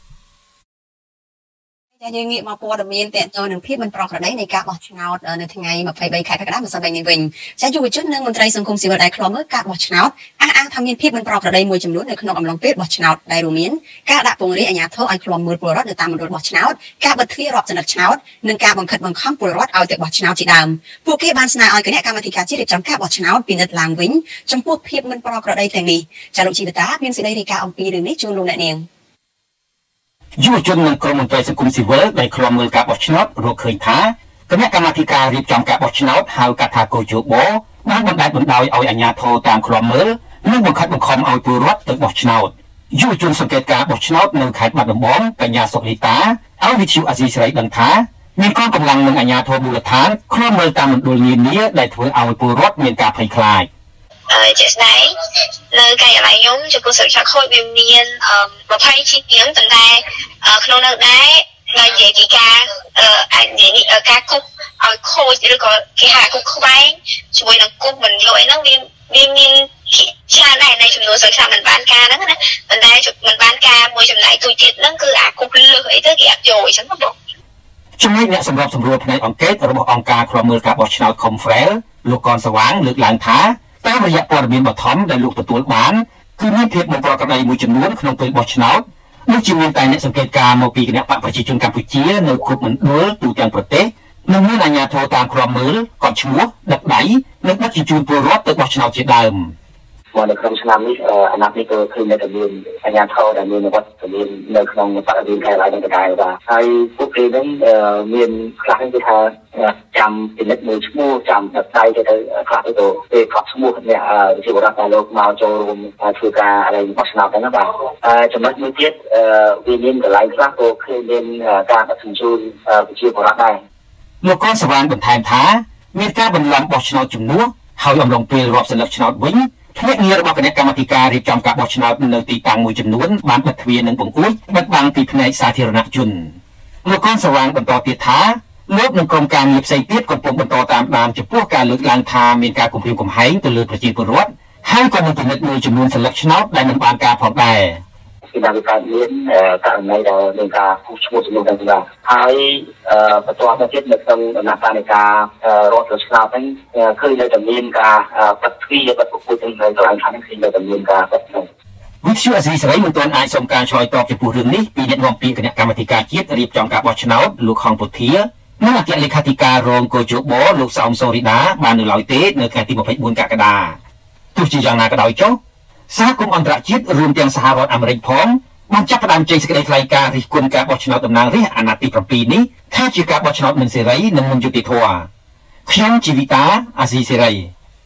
ចាយើងងាកមកព័ត៌មានតេតតនឹងភាពមិនប្រក្រតីនៃការបោះឆ្នោតនៅថ្ងៃម្ភៃបីខែកក្កដាម្សិលមិញនេះវិញចាយុវជននិងមន្ត្រីសង្គមស៊ីវិលដែលខ្លំមើលការបោះឆ្នោតអះអាងថាមានភាពមិនប្រក្រតីមួយចំនួននៅក្នុងអំឡុងពេលបោះឆ្នោតដែលរួមមានការដាក់ពង្រាយអាជ្ញាធរឲ្យខ្លំមើលពលរដ្ឋនៅតាមមណ្ឌលបោះឆ្នោតការបិទទ្វាររាប់ចនិតឆ្នោតនិងការបង្ខិតបង្ខំពលរដ្ឋឲ្យទៅបោះឆ្នោតជាដើមពួកគេបានស្នើឲ្យគណៈកម្មាធិការជាតិរៀបចំការបោះឆ្នោតពិនិត្យឡើងវិញចំពោះភាពមិនប្រក្រតីទាំងនេះចាលោកជីវតាមានសេចក្តីរាយការណ៍អំពីរឿងនេះជូនលោកអ្នកនាងយុវជននិងក្រុមមន្ត្រីសង្គមស៊ីវិលដែលឃ្លាំមើលការបោះឆ្នោតរកឃើញថាគណៈកម្មាធិការរៀបចំការបោះឆ្នោតហៅកាត់ថាកោជបបានបណ្តែតបណ្ដោយឲ្យអាជ្ញាធរតាមឃ្លាំមើលនិងបង្ខិតបង្ខំឲ្យពលរដ្ឋទៅបោះឆ្នោតយុវជនសង្កេតការបោះឆ្នោតនៅខេត្តបាត់ដំបងកញ្ញាសុកលីតាឲ្យវិទ្យុអាស៊ីសេរីដឹងថាមានកងកម្លាំងនិងអាជ្ញាធរមូលដ្ឋានឃ្លាំមើលតាមមណ្ឌលនានាដែលធ្វើឲ្យពលរដ្ឋមានការភ័យខ្លាចជាក់ស្ដែងនៅការិយាល័យខ្ញុំចំពោះសុខភាពខូចវាមានម្ភៃជាជាងប៉ុន្តែក្នុងនោះដែរដោយនិយាយពីការអាចនិយាយការគប់ឲ្យខូចឬក៏គេហៅគប់ខ្វែងជាមួយនឹងគប់មិនលុយហ្នឹងវាវាមានច្រើនដែរในចំនួនសុខភាពមិនបានការហ្នឹងណាប៉ុន្តែមិនបានការមួយចំណែកទូទៀតហ្នឹងគឺអាគប់លើសអីទៅគេអត់យកអញ្ចឹងបងចំណែកអ្នកសម្របសម្រួលផ្នែកអង្កេតរបស់អង្គការឃ្លាំមើលការបោះឆ្នោត Confrel លោកកនសវាងលើកឡើងថាតាមរយៈព័ត៌មានបឋមដែលលោកទទួលបានគឺមានភាពមិនប្រក្រតីមួយចំនួនក្នុងពេលបោះឆ្នោតដូចជាមានតែអ្នកសង្កេតការមកពីគណៈបកប្រជាជនកម្ពុជានៅគ្រប់មណ្ឌលទូទាំងប្រទេសនិងមានអាជ្ញាធរតាមឃ្លាំមើលកត់ឈ្មោះដឹកដៃនិងដឹកជញ្ជូនពលរដ្ឋទៅបោះឆ្នោតជាដើមមកនៅក្នុងឆ្នាំនេះអាណត្តិនេះក៏ឃើញតែមានអាជ្ញាធរដែលមានវត្តមាននៅក្នុងបរិវេណខេត្តឡាយនឹងដែរបាទហើយពួកគេនឹងមានខ្លះគេថាចាំពិនិត្យមួយឈ្មោះចាំដឹកដៃទៅទៅខ្លះទៅពេលកត់ឈ្មោះអ្នកជាបរិបទដែលលោកមកចូលរួមធ្វើការអីបោះឆ្នោតហ្នឹងបាទចំណុចមួយទៀតវាមានកន្លែងខ្លះក៏ឃើញមានការដឹកជញ្ជូនប្រជាពលរដ្ឋដែរលោកកនសវាងបន្ថែមថាមានការបន្លំបោះឆ្នោតជំនួសហើយអំឡុងពេលរាប់សន្លឹកឆ្នោតវិញភ្នាក់ងាររបស់គណៈកម្មាធិការរៀបចំការបោះឆ្នោតនៅទីតាំងមួយចំនួនបានបិទទ្វារនិងបង្អួចបិទបាំងពីផ្នែកសាធារណជនលោកកនសវាងបន្តទៀតថាលោកនិងក្រុមការងារផ្សេងទៀតកំពុងបន្តតាមដានចំពោះការលើកឡើងថាមានការគំរាមកំហែងទៅលើប្រជាពលរដ្ឋហើយក៏នឹងពិនិត្យមើលចំនួនសន្លឹកឆ្នោតដែលមិនបានការផងដែរពីដល់ការមានករណីដែលមានការពុះឈ្មោះចំនួនទាំងនោះហើយបន្ទាប់ទៅទៀតនៅក្នុងដំណាក់កាលនៃការរត់ទៅឆ្នោតហ្នឹងឃើញនៅតែមានការបិទទ្វារបិទប្រព័ន្ធទាំងនៅកន្លែងខាងនេះឃើញនៅតែមានការបិទហ្នឹងវិទ្យុអាស៊ីសេរីមិនទាន់អាចសុំការឆ្លើយតបចំពោះរឿងនេះពីអ្នកនាំពាក្យគណៈកម្មាធិការជាតិរៀបចំការបោះឆ្នោតលោកខងពុធានិងអគ្គលេខាធិការរងកោជបលោកសោមសូរីដាបាននៅឡើយទេនៅថ្ងៃទីម្ភៃបួនកក្កដាទោះជាយ៉ាងណាក៏ដោយចុះសហគមន៍អន្តរជាតិរួមទាំងសហរដ្ឋអាមេរិកផងបានចាប់ផ្ដើមចេញសេចក្តីថ្លែងការណ៍រិះគន់ការបោះឆ្នោតតំណាងរាស្ត្រអាណត្តិទីbảyនេះថាជាការបោះឆ្នោតមិនសេរីនិងមិនយុត្តិធម៌ខ្ញុំជីវិតាអាស៊ីសេរី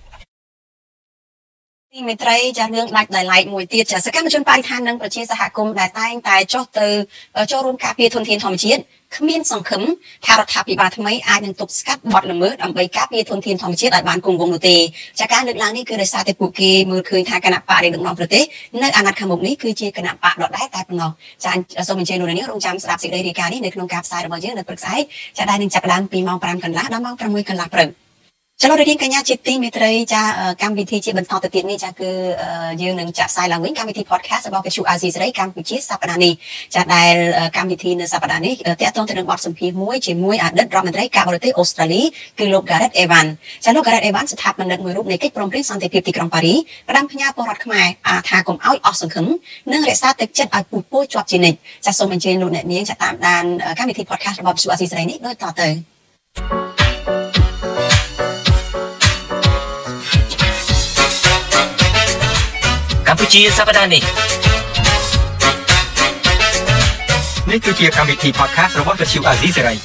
ទីមេត្រីចាស់រឿងដាច់ដោយឡែកមួយទៀតចាសកម្មជនបរិស្ថាននិងប្រជាសហគមន៍ដែលតែងតែចុះទៅចូលរួមការពារធនធានធម្មជាតិគ្មានសង្ឃឹមថារដ្ឋាភិបាលថ្មីអាចនឹងទប់ស្កាត់បទល្មើសដើម្បីការពារធនធានធម្មជាតិឲ្យបានគង់វង្សនោះទេចាការលើកឡើងនេះគឺដោយសារតែពួកគេមើលឃើញថាគណៈបកនៃដឹកនាំប្រទេសនៅអាណត្តិខាងមុខនេះគឺជាគណៈបកដដែលតែប៉ុណ្ណោះចាសូមអញ្ជើញលោកនាងរងចាំស្ដាប់សេចក្តីរាយការណ៍នេះនៅក្នុងការផ្សាយរបស់យើងនៅព្រឹកស្អែកចាដែលនឹងចាប់ផ្ដើមពីម៉ោងប្រាំកន្លះដល់ម៉ោងប្រាំមួយកន្លះព្រឹកចលនារៀងកញ្ញាជាទីមេត្រីចាកម្មវិធីជាបន្តទៅទៀតនេះចាគឺយើងនឹងចាក់ផ្សាយឡើងវិញកម្មវិធី podcast របស់វិទ្យុអាស៊ីសេរីកម្ពុជាសប្តាហ៍នេះចាដែលកម្មវិធីនៅសប្តាហ៍នេះតាក់ទងទៅនឹងបទសម្ភាសន៍មួយជាមួយអតីតរដ្ឋមន្ត្រីការបរទេសអូស្ត្រាលីគឺលោក Gareth Evans ចាលោក Gareth Evans ស្ថាបនិកមួយរូបនៃកិច្ចព្រមព្រៀងសន្តិភាពទីក្រុងប៉ារីផ្ដាំផ្ញើពលរដ្ឋខ្មែរថាកុំឲ្យអស់សង្ឃឹមនិងរក្សាទឹកចិត្តឲ្យពុះពោជាប់ជានិច្ចចាសូមអញ្ជើញលោកអ្នកនាងចាតាមដានកម្មវិធី podcast របស់វិទ្យុអាស៊ីសេរីនេះដូចតទៅកម្ពុជាសប្តាហ៍នេះនេះគឺជាកម្មវិធី podcast របស់វិទ្យុអាស៊ីសេរី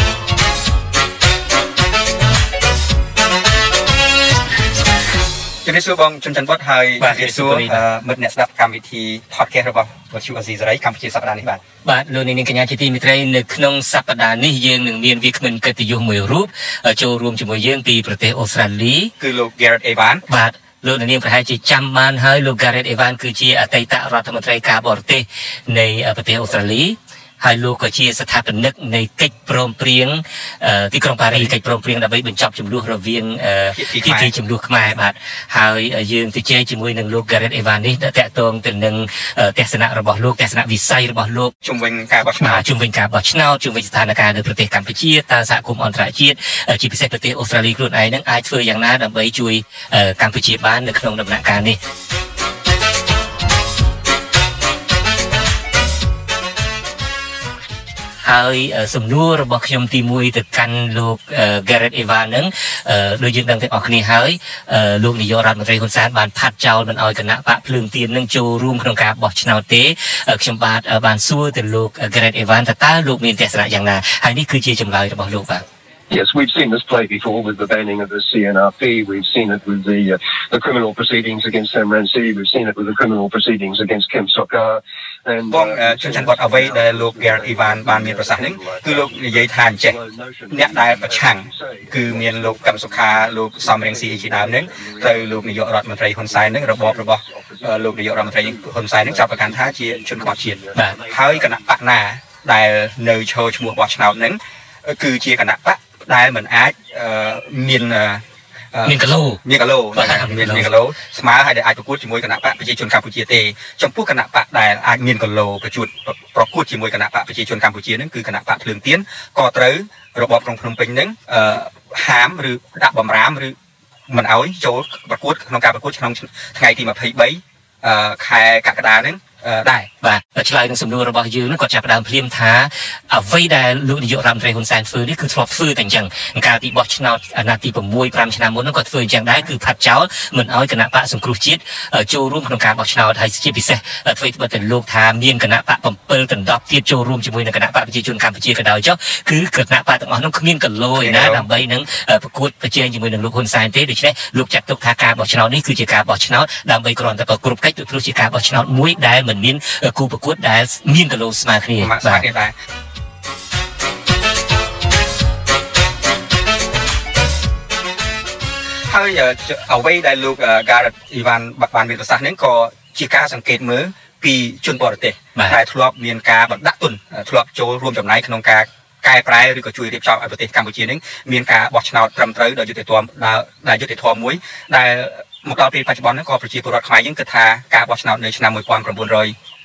ចជំរាបសួរបងជនច័ន្ទវត្តហើយជំរាបសួរមិត្តអ្នកស្ដាប់កម្មវិធី podcast របស់វិទ្យុអាស៊ីសេរីកម្ពុជាសប្តាហ៍នេះបាទបាទលោកនាងកញ្ញាជាទីមេត្រីនៅក្នុងសប្តាហ៍នេះយើងនឹងមានវាគ្មិនកិត្តិយសមួយរូបចូលរួមជាមួយយើងពីប្រទេសអូស្ត្រាលីគឺលោក Gareth Evans បាទលោកនាងប្រហែលជាចាំបានហើយលោក Gareth Evans គឺជាអតីតរដ្ឋមន្ត្រីការបរទេសនៃប្រទេសអូស្ត្រាលីហើយលោកក៏ជាស្ថាបនិកនៃកិច្ចព្រមព្រៀងទីក្រុងប៉ារីសកិច្ចព្រមព្រៀងដើម្បីបញ្ចប់ចំនួនរវាងភាគីចំនួនខ្មែរបាទហើយយើងទៅជែកជាមួយនឹងលោក Gareth Evans នេះតាក់ទងទៅនឹងទស្សនៈរបស់លោកទស្សនវិស័យរបស់លោកជំវិញការបោះឆ្នោតជំវិញការបោះឆ្នោតជំវិញស្ថានភាពនៅប្រទេសកម្ពុជាតើសហគមន៍អន្តរជាតិជាពិសេសប្រទេសអូស្ត្រាលីខ្លួនឯងនឹងអាចធ្វើយ៉ាងណាដើម្បីជួយកម្ពុជាបាននៅក្នុងដំណាក់កាលនេះហើយសំណួររបស់ខ្ញុំទីមួយទៅកាន់លោក Gareth Evans នឹងដូចយើងដឹងទាំងអស់គ្នាហើយលោកនាយករដ្ឋមន្ត្រីហ៊ុនសែនបានផាត់ចោលមិនអោយគណៈបកភ្លើងទៀននឹងចូលរួមក្នុងការបោះឆ្នោតទេខ្ញុំបាទបានសួរទៅលោក Gareth Evans ថាតើលោកមានទស្សនៈយ៉ាងណាហើយនេះគឺជាចម្លើយរបស់លោកបាទ Yes, we've seen this play before with the banning of the C N R P. We've seen it with the uh, the criminal proceedings against Sam Rainsy. We've seen it with the criminal proceedings against Kem Sokha. And បងជនច័ន្ទវត្តអ្វីដែលលោក Gareth Evans បានមានប្រសាសន៍នេះគឺលោកនិយាយថាអញ្ចឹងអ្នកដែលប្រឆាំងគឺមានលោកកឹមសុខាលោកសំរងស៊ីជាដើមនឹងទៅលោកនាយករដ្ឋមន្ត្រីហ៊ុនសែននឹងរបបរបស់លោកនាយករដ្ឋមន្ត្រីហ៊ុនសែននឹងចាប់ប្រកាន់ថាជាជនក្បត់ជាតិហើយគណៈបកណាដែលនៅឈរឈ្មោះបោះឆ្នោតនឹងគឺជាគណៈបកដែលមិនអាចមានមានកឡូមានកឡូមានមានកឡូស្មើហើយដែលអាចប្រកួតជាមួយគណៈបកប្រជាជនកម្ពុជាទេចំពោះគណៈបកដែលអាចមានកឡូប្រជួតប្រកួតជាមួយគណៈបកប្រជាជនកម្ពុជានឹងគឺគណៈបកភ្លើងទៀនក៏ត្រូវរបបក្រុងភ្នំពេញនឹងហាមឬដាក់បំរាមឬមិនអោយចូលប្រកួតក្នុងការប្រកួតក្នុងថ្ងៃទីម្ភៃបីខែកក្កដានឹងដែរបាទឆ្លើយនឹងសំណួររបស់យើងនឹងគាត់ចាប់ផ្ដើមភ្លាមថាអ្វីដែលលោកនាយករដ្ឋមន្ត្រីហ៊ុនសែនធ្វើនេះគឺធ្លាប់ធ្វើតែអញ្ចឹងកាលពីបោះឆ្នោតអាណត្តិទី6 5ឆ្នាំមុននោះគាត់ធ្វើអញ្ចឹងដែរគឺផាត់ចោលមិនអោយគណៈបកសង្គ្រោះជាតិចូលរួមក្នុងការបោះឆ្នោតហើយជាពិសេសធ្វើត្បិតតែលោកថាមានគណៈបក7ដណ្ដប់ទៀតចូលរួមជាមួយនឹងគណៈបកប្រជាជនកម្ពុជាក៏ដោយចុះគឺគណៈបកទាំងអស់នោះគ្មានកលយណាដើម្បីនឹងប្រកួតប្រជែងជាមួយនឹងលោកហ៊ុនសែនទេដូច្នេះលោកចាត់ទុកថាការបោះឆ្នោតនេះគឺជាការបោះឆ្នោតដើម្បីគ្រាន់តែប្រគ្រប់កិច្ចព្រោះជាការបោះឆ្នោតមួយដែលមិនមានគូប្រកួតដែលមានកឡូស្មើគ្នាបាទដែរហើយអ្វីដែលលោក Gareth Evans បានមានប្រសាសន៍នេះក៏ជាការសង្កេតមើលពីជនបរទេសដែលធ្លាប់មានការបណ្ដាក់ទុនធ្លាប់ចូលរួមចំណាយក្នុងការកែប្រែឬក៏ជួយរៀបចំឲ្យប្រទេសកម្ពុជានឹងមានការបោះឆ្នោតត្រឹមត្រូវដោយយុត្តិធម៌ដែលយុត្តិធម៌មួយដែលមកដល់ពេលបច្ចុប្បន្ននេះក៏ប្រជាពលរដ្ឋខ្មែរយើងគិតថាការបោះឆ្នោតនៅឆ្នាំ1993បងបាទ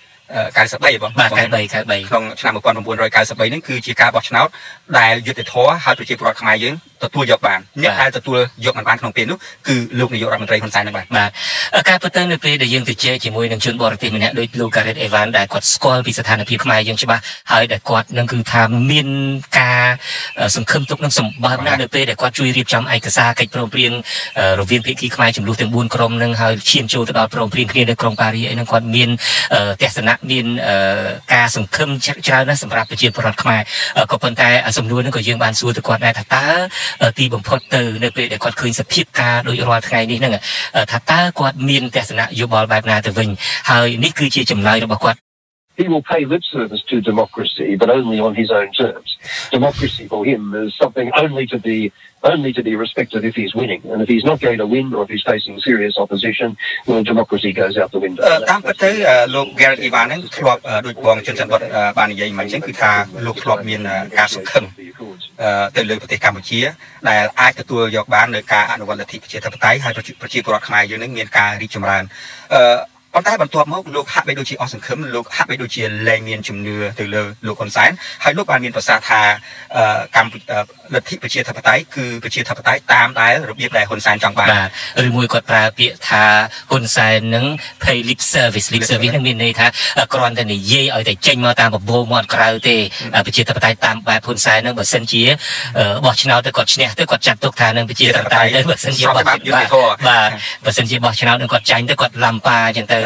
93 ក្នុងឆ្នាំ1993ហ្នឹងគឺជាការបោះឆ្នោតដែលយុត្តិធម៌ហើយប្រជាពលរដ្ឋខ្មែរយើងទទួលយកបានអ្នកដែលទទួលយកមិនបានក្នុងពេលនោះគឺលោកនាយករដ្ឋមន្ត្រីហ៊ុនសែនហ្នឹងបាទបាទការពិតទៅនៅពេលដែលយើងទៅជែកជាមួយនឹងជនបរទេសម្នាក់ដូចលោក Gareth Evans ដែលគាត់ស្គាល់ពីស្ថានភាពខ្មែរយើងច្បាស់ហើយដែលគាត់នឹងគឺថាមានការសង្ឃឹមទុកនឹងសម្បើមណាស់នៅពេលដែលគាត់ជួយរៀបចំឯកសារកិច្ចព្រមព្រៀងរវាងភាគីខ្មែរចំនួនទាំង4ក្រុមនឹងហើយឈានចូលទៅដល់ព្រមព្រៀងគ្នានៅក្រុងប៉ារីសអីហ្នឹងគាត់មានទស្សនៈមានការសង្ឃឹមច្រើនណាស់សម្រាប់ប្រជាពលរដ្ឋខ្មែរក៏ប៉ុន្តែសំណួរហ្នឹងក៏យើងបានសួរទៅគាត់ដែរថាតើទីបំផុតទៅនៅពេលដែលគាត់ឃើញសភាពការដូចរាល់ថ្ងៃនេះហ្នឹងថាតើគាត់មានទស្សនៈយោបល់បែបណាទៅវិញហើយនេះគឺជាចម្លើយរបស់គាត់ He will pay lip service to democracy, but only on his own terms. Democracy for him is something only to be only to be respected if he's winning, and if he's not going to win or if he's facing serious opposition, well, democracy goes out the window. តាមពិតទៅលោក Gareth Evans ហ្នឹងធ្លាប់ដូចបងជនច័ន្ទវត្តបាននិយាយមកអញ្ចឹងគឺថាលោកធ្លាប់មានការសង្ឃឹមទៅលើប្រទេសកម្ពុជាដែលអាចទទួលយកបាននៅការអនុវត្តលទ្ធិប្រជាធិបតេយ្យហើយប្រជាពលរដ្ឋខ្មែរយើងនឹងមានការរីកចម្រើនអឺប៉ុន្តែបន្ទាប់មកលោកហាក់បីដូចជាអស់សង្ឃឹមលោកហាក់បីដូចជាលែងមានជំនឿទៅលើលោកហ៊ុនសែនហើយលោកបានមានប្រសាសន៍ថាកម្ពុជាលទ្ធិប្រជាធិបតេយ្យគឺប្រជាធិបតេយ្យតាមដែលរបៀបដែលហ៊ុនសែនចង់បានបាទឬមួយគាត់ប្រើពាក្យថាហ៊ុនសែននឹង pay lip service lip service នឹងមានន័យថាគ្រាន់តែនិយាយឲ្យតែចេញមកតាមបបោមាត់ក្រៅទេប្រជាធិបតេយ្យតាមបែបហ៊ុនសែននឹងបើសិនជាបោះឆ្នោតទៅគាត់ឈ្នះទៅគាត់ចាត់ទុកថានឹងប្រជាធិបតេយ្យទៅបើសិនជាបោះបាទបើសិនជាបោះឆ្នោតនឹងគាត់ចាញ់ទៅគាត់ឡំប៉ាអញ្ចឹងទៅ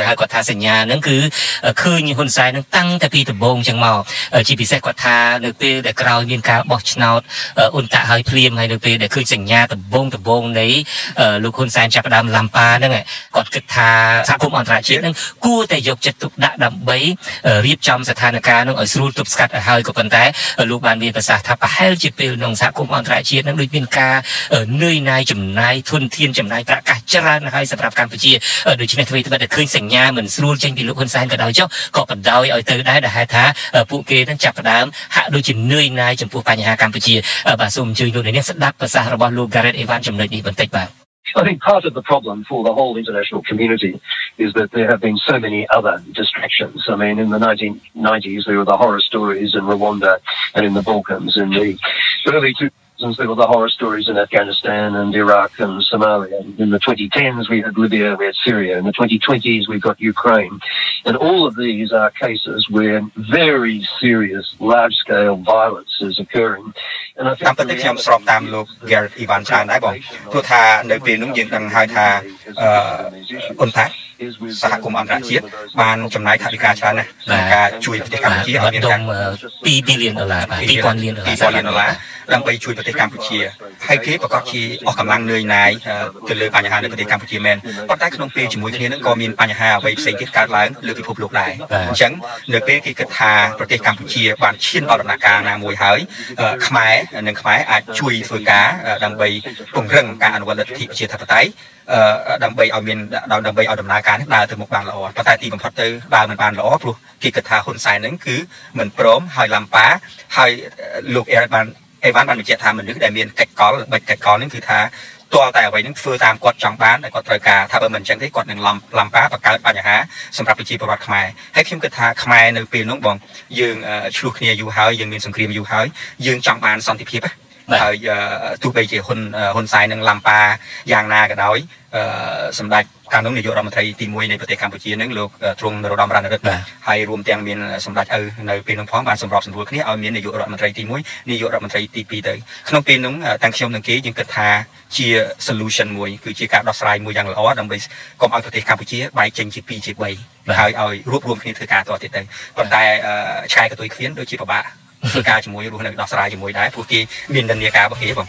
ហើយគាត់ថាសញ្ញាហ្នឹងគឺឃើញហ៊ុនសែននឹងតាំងតែពីដំបូងចឹងមកជាពិសេសគាត់ថានៅពេលដែលក្រោយមានការបោះឆ្នោតអ៊ុនតាក់ហើយភ្លាមហើយនៅពេលដែលឃើញសញ្ញាដំបូងដំបូងនៃលោកហ៊ុនសែនចាប់ផ្ដើមឡាំប៉ាហ្នឹងគាត់គិតថាសហគមន៍អន្តរជាតិហ្នឹងគួរតែយកចិត្តទុកដាក់ដើម្បីរៀបចំស្ថានភាពហ្នឹងឲ្យស្រួលទប់ស្កាត់ឲ្យហើយក៏ប៉ុន្តែលោកបានមានប្រសាសន៍ថាប្រហែលជាពេលក្នុងសហគមន៍អន្តរជាតិហ្នឹងដូចមានការនឿយណាយចំណាយធនធានចំណាយប្រាក់កាសច្រើនហើយសម្រាប់កម្ពុជាដូច្នេះធ្វើឲ្យតែឃើញសញ្ញាមិនស្រួលចេញពីលោកហ៊ុនសែនក៏ដោយចុះក៏បណ្ដោយឲ្យទៅដែរដែលហេតុថាពួកគេនឹងចាប់ផ្ដើមហាក់ដូចជានឿយណាយចំពោះបញ្ហាកម្ពុជាបាទសូមអញ្ជើញលោកនេះស្ដាប់ប្រសាសន៍របស់លោក Gareth Evans ចំណុចនេះបន្តិចបាទ I think part of the problem for the whole international community is that there have been so many other distractions. I mean, in the nineteen nineties, there were the horror stories in Rwanda and in the Balkans. In the early two thousands, there were the horror stories in Afghanistan and Iraq and Somalia. In the twenty tens, we had Libya, we had Syria. In the twenty twenties, we've got Ukraine. And all of these are cases where very serious, large-scale violence is occurring. តាមពិតខ្ញុំស្របតាមលោក Gareth Evans ច្រើនដែរបងព្រោះថានៅពេលនោះយើងដឹងហើយថាអឺអ៊ុនតាក់សហគមន៍អន្តរជាតិបានចំណាយថវិកាច្រើនណាស់ក្នុងការជួយប្រទេសកម្ពុជាឲ្យមានការ two billion ដុល្លារបាទtwo billion ដុល្លារ two billion ដុល្លារដើម្បីជួយប្រទេសកម្ពុជាហើយគេប្រកាសជាអស់កម្លាំងនឿយណាយទៅលើបញ្ហានៅប្រទេសកម្ពុជាមែនប៉ុន្តែក្នុងពេលជាមួយគ្នានឹងក៏មានបញ្ហាអ្វីផ្សេងទៀតកើតឡើងលើពិភពលោកដែរអញ្ចឹងនៅពេលគេគិតថាប្រទេសកម្ពុជាបានឈានដល់ដំណាក់កាលណាមួយហើយខ្មែរនិងខ្មែរអាចជួយធ្វើការដើម្បីពង្រឹងការអនុវត្តលទ្ធិប្រជាធិបតេយ្យដើម្បីឲ្យមានដើម្បីឲ្យដំណើរការនេះដើរទៅមុខបានល្អប៉ុន្តែទីបំផុតទៅដើរមិនបានល្អព្រោះគេគិតថាហ៊ុនសែនហ្នឹងគឺមិនព្រមឲ្យឡាំប៉ាហើយលោកអេរ៉ាបានអេវ៉ាន់បានបញ្ជាក់ថាមនុស្សដែលមានកិច្ចកលបិទកិច្ចកលហ្នឹងគឺថាទាល់តែអ្វីហ្នឹងធ្វើតាមគាត់ចង់បានតែគាត់ត្រូវការថាបើមិនអញ្ចឹងទេគាត់នឹងឡាំឡាំប៉ាបង្កើតបញ្ហាសម្រាប់ប្រជាពលរដ្ឋខ្មែរហើយខ្ញុំគិតថាខ្មែរនៅពេលនោះបងយើងឆ្លោះគ្នាយូរហើយយើងមានសង្គ្រាមយូរហើយយើងចង់បានសន្តិភាពហើយទោះបីជាហ៊ុនហ៊ុនសែននឹងឡាំប៉ាយ៉ាងណាក៏ដោយសម្ដេចកាលនោះនាយករដ្ឋមន្ត្រីទីមួយនៃប្រទេសកម្ពុជានឹងលោកទ្រង់នរោត្តមរណរដ្ឋហើយរួមទាំងមានសម្ដេចឪនៅពេលនោះផងបានសម្របសម្រួលគ្នាឲ្យមាននាយករដ្ឋមន្ត្រីទីមួយនាយករដ្ឋមន្ត្រីទីពីរទៅក្នុងពេលនោះទាំងខ្ញុំនិងគេយើងគិតថាជា solution មួយគឺជាការដោះស្រាយមួយយ៉ាងល្អដើម្បីកុំឲ្យប្រទេសកម្ពុជាបែកចេញជាពីរជាបីហើយឲ្យរួបរวมគ្នាធ្វើការតទៀតទៅប៉ុន្តែឆ្កែកតុយខ្វៀនដូចជាពិបាកធ្វើការជាមួយរស់នៅដោះស្រាយជាមួយដែរព្រោះគេមាននិន្នាការរបស់គេបង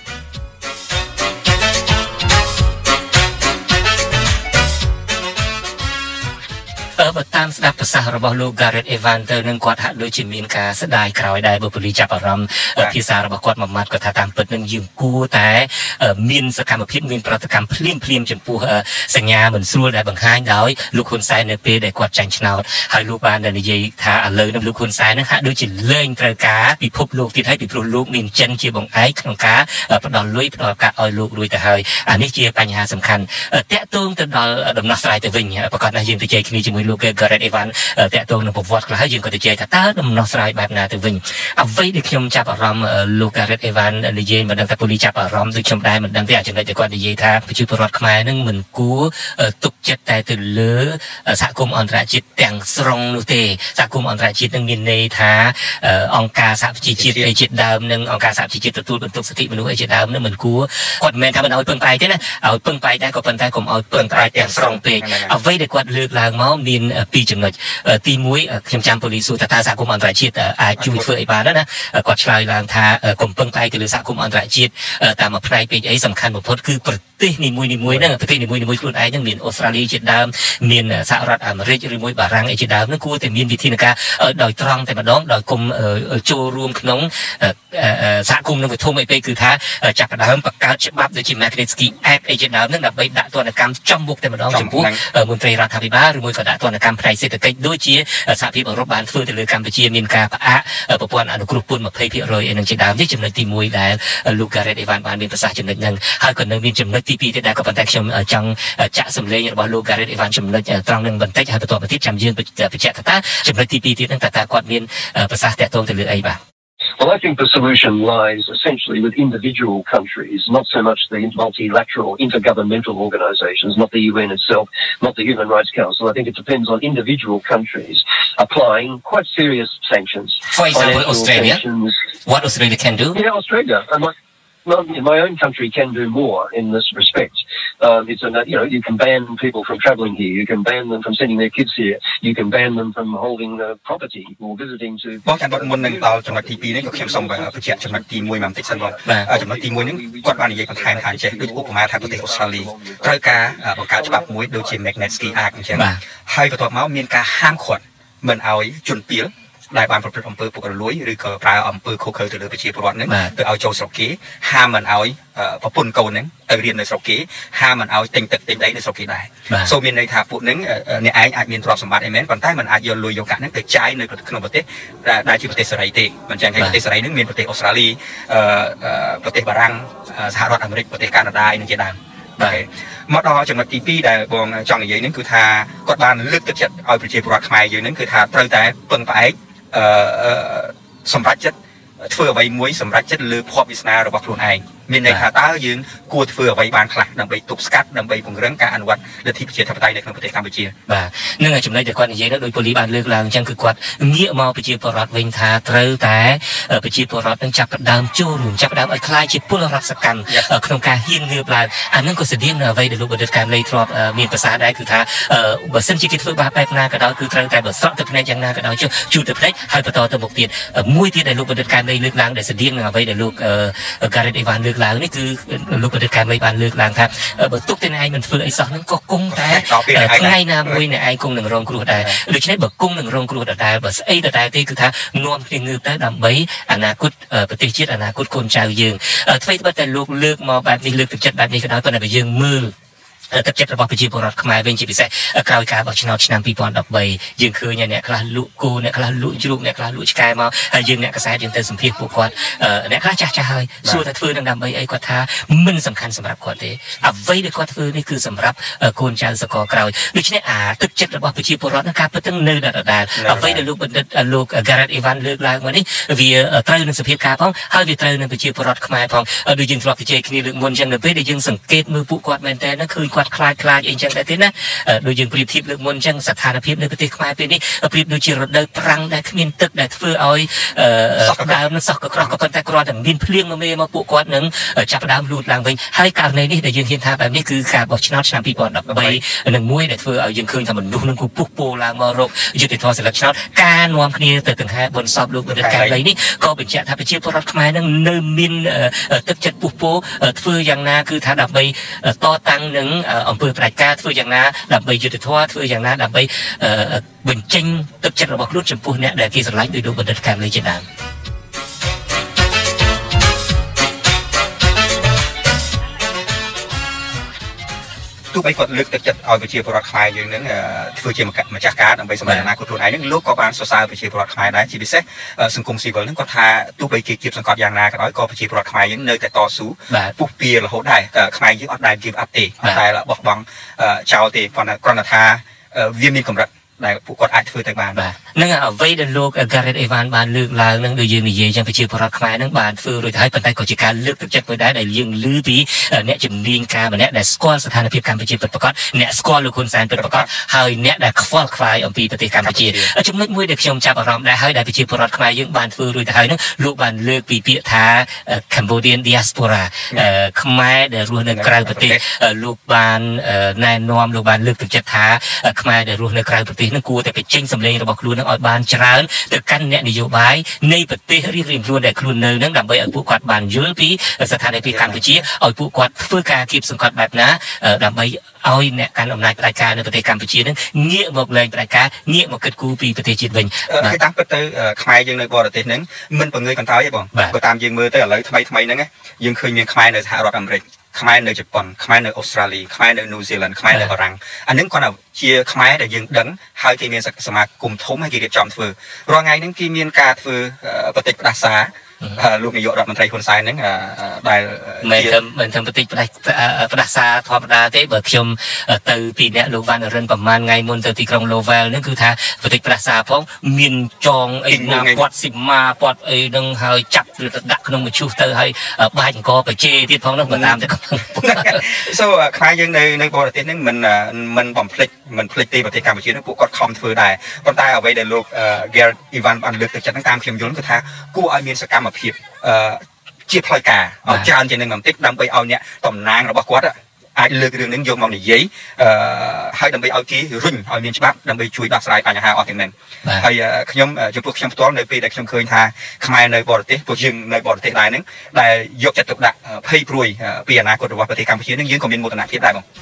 បើតាមស្ដាប់ប្រសាសន៍របស់លោក Gareth Evans ទៅនឹងគាត់ហាក់ដូចជាមានការស្ដាយក្រោយដែរបើពលីចាប់អារម្មណ៍ភាសារបស់គាត់មួយម៉ាត់គាត់ថាតាមពិតនឹងយើងគួរតែមានសកម្មភាពមានប្រតិកម្មភ្លាមភ្លាមចំពោះសញ្ញាមិនស្រួលដែលបង្ហាញដោយលោកហ៊ុនសែននៅពេលដែលគាត់ចាញ់ឆ្នោតហើយលោកបាននិយាយថាឥឡូវនេះលោកហ៊ុនសែននឹងហាក់ដូចជាលែងត្រូវការពិភពលោកទៀតហើយពីព្រោះលោកមានចិនជាបង្អែកក្នុងការផ្ដល់លុយផ្ដល់ការឲ្យលោករួចទៅហើយអានេះជាបញ្ហាសំខាន់តាក់ទងទៅដល់ដំណោះស្រាយទៅវិញប្រកាសថាយើងទៅជែកគ្នាជាមួយលោក Gareth Evans តាក់ទងនឹងប្រវត្តិខ្លះហើយយើងក៏ទៅជែកថាតើដំណោះស្រាយបែបណាទៅវិញអ្វីដែលខ្ញុំចាប់អារម្មណ៍លោក Gareth Evans និយាយមិនដឹងថាពលីចាប់អារម្មណ៍ដូចខ្ញុំដែរមិនដឹងទេអាចចំណុចដែលគាត់និយាយថាប្រជាពលរដ្ឋខ្មែរនឹងមិនគួរទុកចិត្តតែទៅលើសហគមន៍អន្តរជាតិទាំងស្រុងនោះទេសហគមន៍អន្តរជាតិនឹងមានន័យថាអង្គការសហប្រជាជាតិអីជាដើមនិងអង្គការសហប្រជាជាតិទទួលបន្ទុកសិទ្ធិមនុស្សអីជាដើមនឹងមិនគួរគាត់មិនមែនថាមិនឲ្យពឹងផ្អែកទេណាឲ្យពឹងផ្អែកដែរក៏ប៉ុន្តែកុំឲ្យពឹងផ្អែកទាំងស្រុងពេកអ្វីដែលគាត់លើកឡើងមកមានពីរចំណុចទីមួយខ្ញុំចាំពលីសួរថាតើសហគមន៍អន្តរជាតិអាចជួយធ្វើអីបានណាគាត់ឆ្លើយឡើងថាកុំពឹងផ្អែកទៅលើសហគមន៍អន្តរជាតិតាមមួយផ្នែកពេកអីសំខាន់បំផុតគឺប្រទេសនីមួយៗហ្នឹងប្រទេសនីមួយៗខ្លួនឯងហ្នឹងមានអូស្ត្រាលីជាដើមមានសហរដ្ឋអាមេរិកឬមួយបារាំងអីជាដើមហ្នឹងគួរតែមានវិធានការដោយត្រង់តែម្ដងដោយគុំចូលរួមក្នុងសហគមន៍នឹងវិធមអីពេកគឺថាចាប់ផ្ដើមបង្កើតច្បាប់ដូចជា Magnitsky Act អីជាដើមហ្នឹងដើម្បីដាក់ទណ្ឌកម្មចំមុខតែម្ដងចំពោះមន្ត្រីរដ្ឋាភិបាលឬមួយក៏ដាក់ទណ្ឌកម្មផ្នែកសេដ្ឋកិច្ចដូចជាសហភាពអឺរ៉ុបបានធ្វើទៅលើកម្ពុជាមានការផ្អាកប្រព័ន្ធអនុគ្រោះពន្ធtwenty percent អីនឹងជាដើមនេះចំណុចទីមួយដែលលោក Gareth Evans បានមានប្រសាសន៍ចំណុចហ្នឹងហើយក៏នៅមានចំណុចទីពីរទៀតដែរក៏ប៉ុន្តែខ្ញុំចង់ចាក់សម្លេងរបស់លោក Gareth Evans ចំណុចត្រង់នឹងបន្តិចហើយបន្តមកទៀតចាំយើងបញ្ជាក់ថាចំណុចទីពីរទៀតហ្នឹងតើតើគាត់មានប្រសាសន៍តាក់ទងទៅលើអីបាទ Well, I think the solution lies essentially with individual countries, not so much the multilateral intergovernmental organisations, not the U N itself, not the Human Rights Council. I think it depends on individual countries applying quite serious sanctions. For example, Australia. Sanctions. What Australia can do? Yeah, Australia. And like, my own country can do more in this respect. Um, it's a, you know, you can ban people from travelling here. You can ban them from sending their kids here. You can ban them from holding uh, property or visiting to. បងចាំមុននឹងដល់ចំណុចទីពីរនេះក៏ខ្ញុំសូមបញ្ជាក់ចំណុចទីមួយមកបន្តិចសិនបងចំណុចទីមួយនេះគាត់បាននិយាយបន្ថែមថាអញ្ចេះដូចឧបមាថាប្រទេសអូស្ត្រាលីត្រូវការបង្កើតច្បាប់មួយដូចជា Magnitsky Act អញ្ចឹងហើយបន្ទាប់មកមានការហាមឃាត់មិនឲ្យជនពាលដែលបានប្រព្រឹត្តអំពើពុករលួយឬក៏ប្រើអំពើខុសខើទៅលើប្រជាពលរដ្ឋហ្នឹងទៅឲ្យចូលស្រុកគេហាមមិនឲ្យប្រពន្ធកូនហ្នឹងទៅរៀននៅស្រុកគេហាមមិនឲ្យទិញទឹកទិញដីនៅស្រុកគេដែរសូមមានន័យថាពួកហ្នឹងអ្នកឯងអាចមានទ្រព្យសម្បត្តិអីមែនប៉ុន្តែមិនអាចយកលុយយកកាក់ហ្នឹងទៅចាយនៅក្នុងប្រទេសដែលជាប្រទេសសេរីទេមិនចឹងហើយប្រទេសសេរីហ្នឹងមានប្រទេសអូស្ត្រាលីប្រទេសបារាំងសហរដ្ឋអាមេរិកប្រទេសកាណាដាឯនឹងជាដើមបាទមកដល់ចំណុចទីពីរដែលបងចង់និយាយហ្នឹងគឺថាគាត់បានលើកទឹកចិត្តឲ្យប្រជាពលរដ្ឋខ្មែរយើងហ្នឹងគឺថាត្រូវតែពឹងផ្អែកអឺសម្រាប់ចិត្តធ្វើអ្វីមួយសម្រាប់ចិត្តលើភ័ព្វវាសនារបស់ខ្លួនឯងមានន័យថាតើយើងគួរធ្វើអ្វីបានខ្លះដើម្បីទប់ស្កាត់ដើម្បីពង្រឹងការអនុវត្តលទ្ធិប្រជាធិបតេយ្យនៅក្នុងប្រទេសកម្ពុជាបាទនឹងចំណុចដែលគាត់និយាយនោះដោយប៉ូលីសបានលើកឡើងអញ្ចឹងគឺគាត់ងាកមកប្រជាពលរដ្ឋវិញថាត្រូវតែប្រជាពលរដ្ឋនឹងចាប់ផ្ដើមចូលរួមចាប់ផ្ដើមឲ្យខ្លាយជាពលរដ្ឋសកម្មក្នុងការហ៊ានងើបឡើងអានឹងក៏ស្តៀងនៅអ្វីដែលលោកបណ្ឌិតកែមលីធ្លាប់មានប្រសាសន៍ដែរគឺថាបើសិនជាគេធ្វើបាបបែបណាក៏ដោយគឺត្រូវតែបើស្រក់ទឹកភ្នែកយ៉ាងណាក៏ដោយចុះជូតទឹកភ្នែកហើយបន្តទៅមុខទៀតមួយទៀតដែលលោកបណ្ឌិតកែមលីលើកឡើងដែលស្តៀងនឹងអ្វីដែលលោក Gareth Evans លើកឡើងនេះគឺលោកបណ្ឌិតកែមលីបានលើកឡើងថាបើទុកតែឯងមិនធ្វើអីសោះហ្នឹងក៏គង់តែថ្ងៃណាមួយអ្នកឯងគង់នឹងរងគ្រោះដែរដូច្នេះបើគង់នឹងរងគ្រោះដដែលបើស្អីដដែលទេគឺថានាំគ្នាងើបទៅដើម្បីអនាគតប្រទេសជាតិអនាគតកូនចៅយើងអ្វីត្បិតតែលោកលើកមកបែបនេះលើកទឹកចិត្តបែបនេះក៏ដោយប៉ុន្តែបើយើងមើលទឹកចិត្តរបស់ប្រជាពលរដ្ឋខ្មែរវិញជាពិសេសក្រោយការបោះឆ្នោតឆ្នាំពីរពាន់ដប់បីយើងឃើញអ្នកខ្លះលក់គោអ្នកខ្លះលក់ជ្រូកអ្នកខ្លះលក់ឆ្កែមកហើយយើងអ្នកកសែតយើងទៅសម្ភាសពួកគាត់អ្នកខ្លះចាស់ចាស់ហើយសួរថាធ្វើនឹងដើម្បីអីគាត់ថាមិនសំខាន់សម្រាប់គាត់ទេអ្វីដែលគាត់ធ្វើនេះគឺសម្រាប់កូនចៅសកលក្រោយដូច្នេះអាទឹកចិត្តរបស់ប្រជាពលរដ្ឋនឹងការពិតទៅនៅដដែលអ្វីដែលលោកបណ្ឌិតលោក Gareth Evans លើកឡើងមកនេះវាត្រូវនឹងសភាពការផងហើយវាត្រូវនឹងប្រជាពលរដ្ឋខ្មែរផងដូចយើងធ្លាប់ជជែកគ្នាលើកមុនអញ្ចឹងនៅពេលដែលយើងសង្កេតមើលពួកគាត់មែនតើឃើញគាត់ខ្លាចខ្លាចអីចឹងដែរទេណាដូចយើងប្រៀបធៀបលើកមុនចឹងស្ថានភាពនៅប្រទេសខ្មែរពេលនេះប្រៀបដូចជារដូវប្រាំងដែលគ្មានទឹកដែលធ្វើឲ្យដើមនឹងសោះកក្រោះក៏ប៉ុន្តែគ្រាន់តែមានភ្លៀងមកមេមកពួកគាត់នឹងចាប់ផ្ដើមលូតឡើងវិញហើយករណីនេះដែលយើងហ៊ានថាបែបនេះគឺការបោះឆ្នោតឆ្នាំពីរពាន់ដប់បីនឹងមួយដែលធ្វើឲ្យយើងឃើញថាមនុស្សនឹងគូពុះពោឡើងមករកយុត្តិធម៌សិលឹកឆ្នោតការនាំគ្នាទៅដង្ហែបុណ្យសពលោកបណ្ឌិតកែមលីនេះក៏បញ្ជាក់ថាប្រជាពលរដ្ឋខ្មែរនឹងនៅមានទឹកចិត្តពុះពោធ្វើយ៉ាងណាគឺថាដើម្បីតតាំងនឹងអង្គើផ្ដាច់ការធ្វើយ៉ាងណាដើម្បីយុត្តិធម៌ធ្វើយ៉ាងណាដើម្បីបញ្ចេញទឹកចិត្តរបស់ខ្លួនចំពោះអ្នកដែលគេស្រឡាញ់ដោយលោកបណ្ឌិតកែមលីជាដើមទោះបីគាត់លើកទឹកចិត្តឲ្យប្រជាពលរដ្ឋខ្មែរយើងនឹងធ្វើជាម្ចាស់ការដើម្បីសម្រេចអនាគតខ្លួនឯងនឹងលោកក៏បានសរសើរប្រជាពលរដ្ឋខ្មែរដែរជាពិសេសសង្គមស៊ីវិលនឹងគាត់ថាទោះបីគេគៀបសង្កត់យ៉ាងណាក៏ដោយក៏ប្រជាពលរដ្ឋខ្មែរយើងនៅតែតស៊ូពុះពៀរហូតដែរខ្មែរយើងអត់ដែល give up ទេអត់ដែលបោះបង់ចោលទេប៉ុន្តែគ្រាន់តែថាវាមានកម្រិតដែលពួកគាត់អាចធ្វើទៅបានបាទនឹងអ្វីដែលលោក Gareth Evans បានលើកឡើងនឹងដូចយើងនិយាយចឹងប្រជាពលរដ្ឋខ្មែរនឹងបានធ្វើរួចហើយប៉ុន្តែក៏ជាការលើកទឹកចិត្តមួយដែរដែលយើងឮពីអ្នកជំនាញការម្នាក់ដែលស្គាល់ស្ថានភាពកម្ពុជាពិតប្រាកដអ្នកស្គាល់លោកហ៊ុនសែនពិតប្រាកដហើយអ្នកដែលខ្វល់ខ្វាយអំពីប្រទេសកម្ពុជាចំណុចមួយដែលខ្ញុំចាប់អារម្មណ៍ដែរហើយដែលប្រជាពលរដ្ឋខ្មែរយើងបានធ្វើរួចទៅហើយនឹងលោកបានលើកពីពាក្យថា Cambodian diaspora ខ្មែរដែលរស់នៅក្រៅប្រទេសលោកបានណែនាំលោកបានលើកទឹកចិត្តថាខ្មែរដែលរស់នៅក្រៅប្រទេសនឹងគួរតែបញ្ចេញសម្លេងរបស់ខ្លួននឹងឲ្យបានច្រើនទៅកាន់អ្នកនយោបាយនៃប្រទេសរៀងៗខ្លួនដែលខ្លួននៅនឹងដើម្បីឲ្យពួកគាត់បានយល់ពីស្ថានភាពកម្ពុជាឲ្យពួកគាត់ធ្វើការគៀបសង្កត់បែបណាដើម្បីឲ្យអ្នកកាន់អំណាចផ្ដាច់ការនៅប្រទេសកម្ពុជានឹងងាកមកលែងផ្ដាច់ការងាកមកគិតគូរពីប្រទេសជាតិវិញគេតាមពិតទៅខ្មែរយើងនៅបរទេសហ្នឹងមិនបង្ងើយកន្តើយទេបងបើតាមយើងមើលទៅឥឡូវថ្មីថ្មីហ្នឹងយើងឃើញមានខ្មែរនៅសហរដ្ឋអាមេរិកខ្មែរនៅជប៉ុនខ្មែរនៅអូស្ត្រាលីខ្មែរនៅនូវហ្សេឡង់ខ្មែរនៅបារាំងអានឹងគាត់ជាខ្មែរដែលយើងដឹងហើយគេមានសមាគមធំហើយគេរៀបចំធ្វើរាល់ថ្ងៃហ្នឹងគេមានការធ្វើប្រតិបត្តិសារលោកនាយករដ្ឋមន្ត្រីហ៊ុនសែនហ្នឹងដែលមិនធ្វើមិនធ្វើប្រតិបត្តិផ្ដាសាធម្មតាទេបើខ្ញុំទៅពីអ្នកលោកវ៉ាន់រិនប្រហែលថ្ងៃមុនទៅទីក្រុង Lowell ហ្នឹងគឺថាប្រតិបត្តិផ្ដាសាផងមានចងអីណាពាត់ស៊ីម៉ាពាត់អីហ្នឹងហើយចាប់ទៅដាក់ក្នុងមឈូសទៅហើយបាច់អង្គបជេទៀតផងនោះបើតាមទៅសូខ្មែរយើងនៅនៅបរទេសហ្នឹងមិនមិនបំភ្លេចមិនភ្លេចទេប្រទេសកម្ពុជាហ្នឹងពួកគាត់ខំធ្វើដែរប៉ុន្តែអ្វីដែលលោក Gareth Evans បានលើកទឹកចិត្តហ្នឹងតាមខ្ញុំយល់គឺថាគួរឲ្យមានសកម្មភាពអឺជាផ្លូវការឲ្យច្រើនជាងនឹងបន្តិចដើម្បីឲ្យអ្នកតំណាងរបស់គាត់អាចលើករឿងនឹងយកមកនិយាយអឺហើយដើម្បីឲ្យគេរុញឲ្យមានច្បាប់ដើម្បីជួយដោះស្រាយបញ្ហាអស់ទាំងនេះហើយខ្ញុំចំពោះខ្ញុំផ្ទាល់នៅពេលដែលខ្ញុំឃើញថាខ្មែរនៅបរទេសពួកយើងនៅបរទេសដែរហ្នឹងដែលយកចិត្តទុកដាក់ភ័យព្រួយពីអនាគតរបស់ប្រទេសកម្ពុជានឹងយើងក៏មានមោទនភាពដែរបង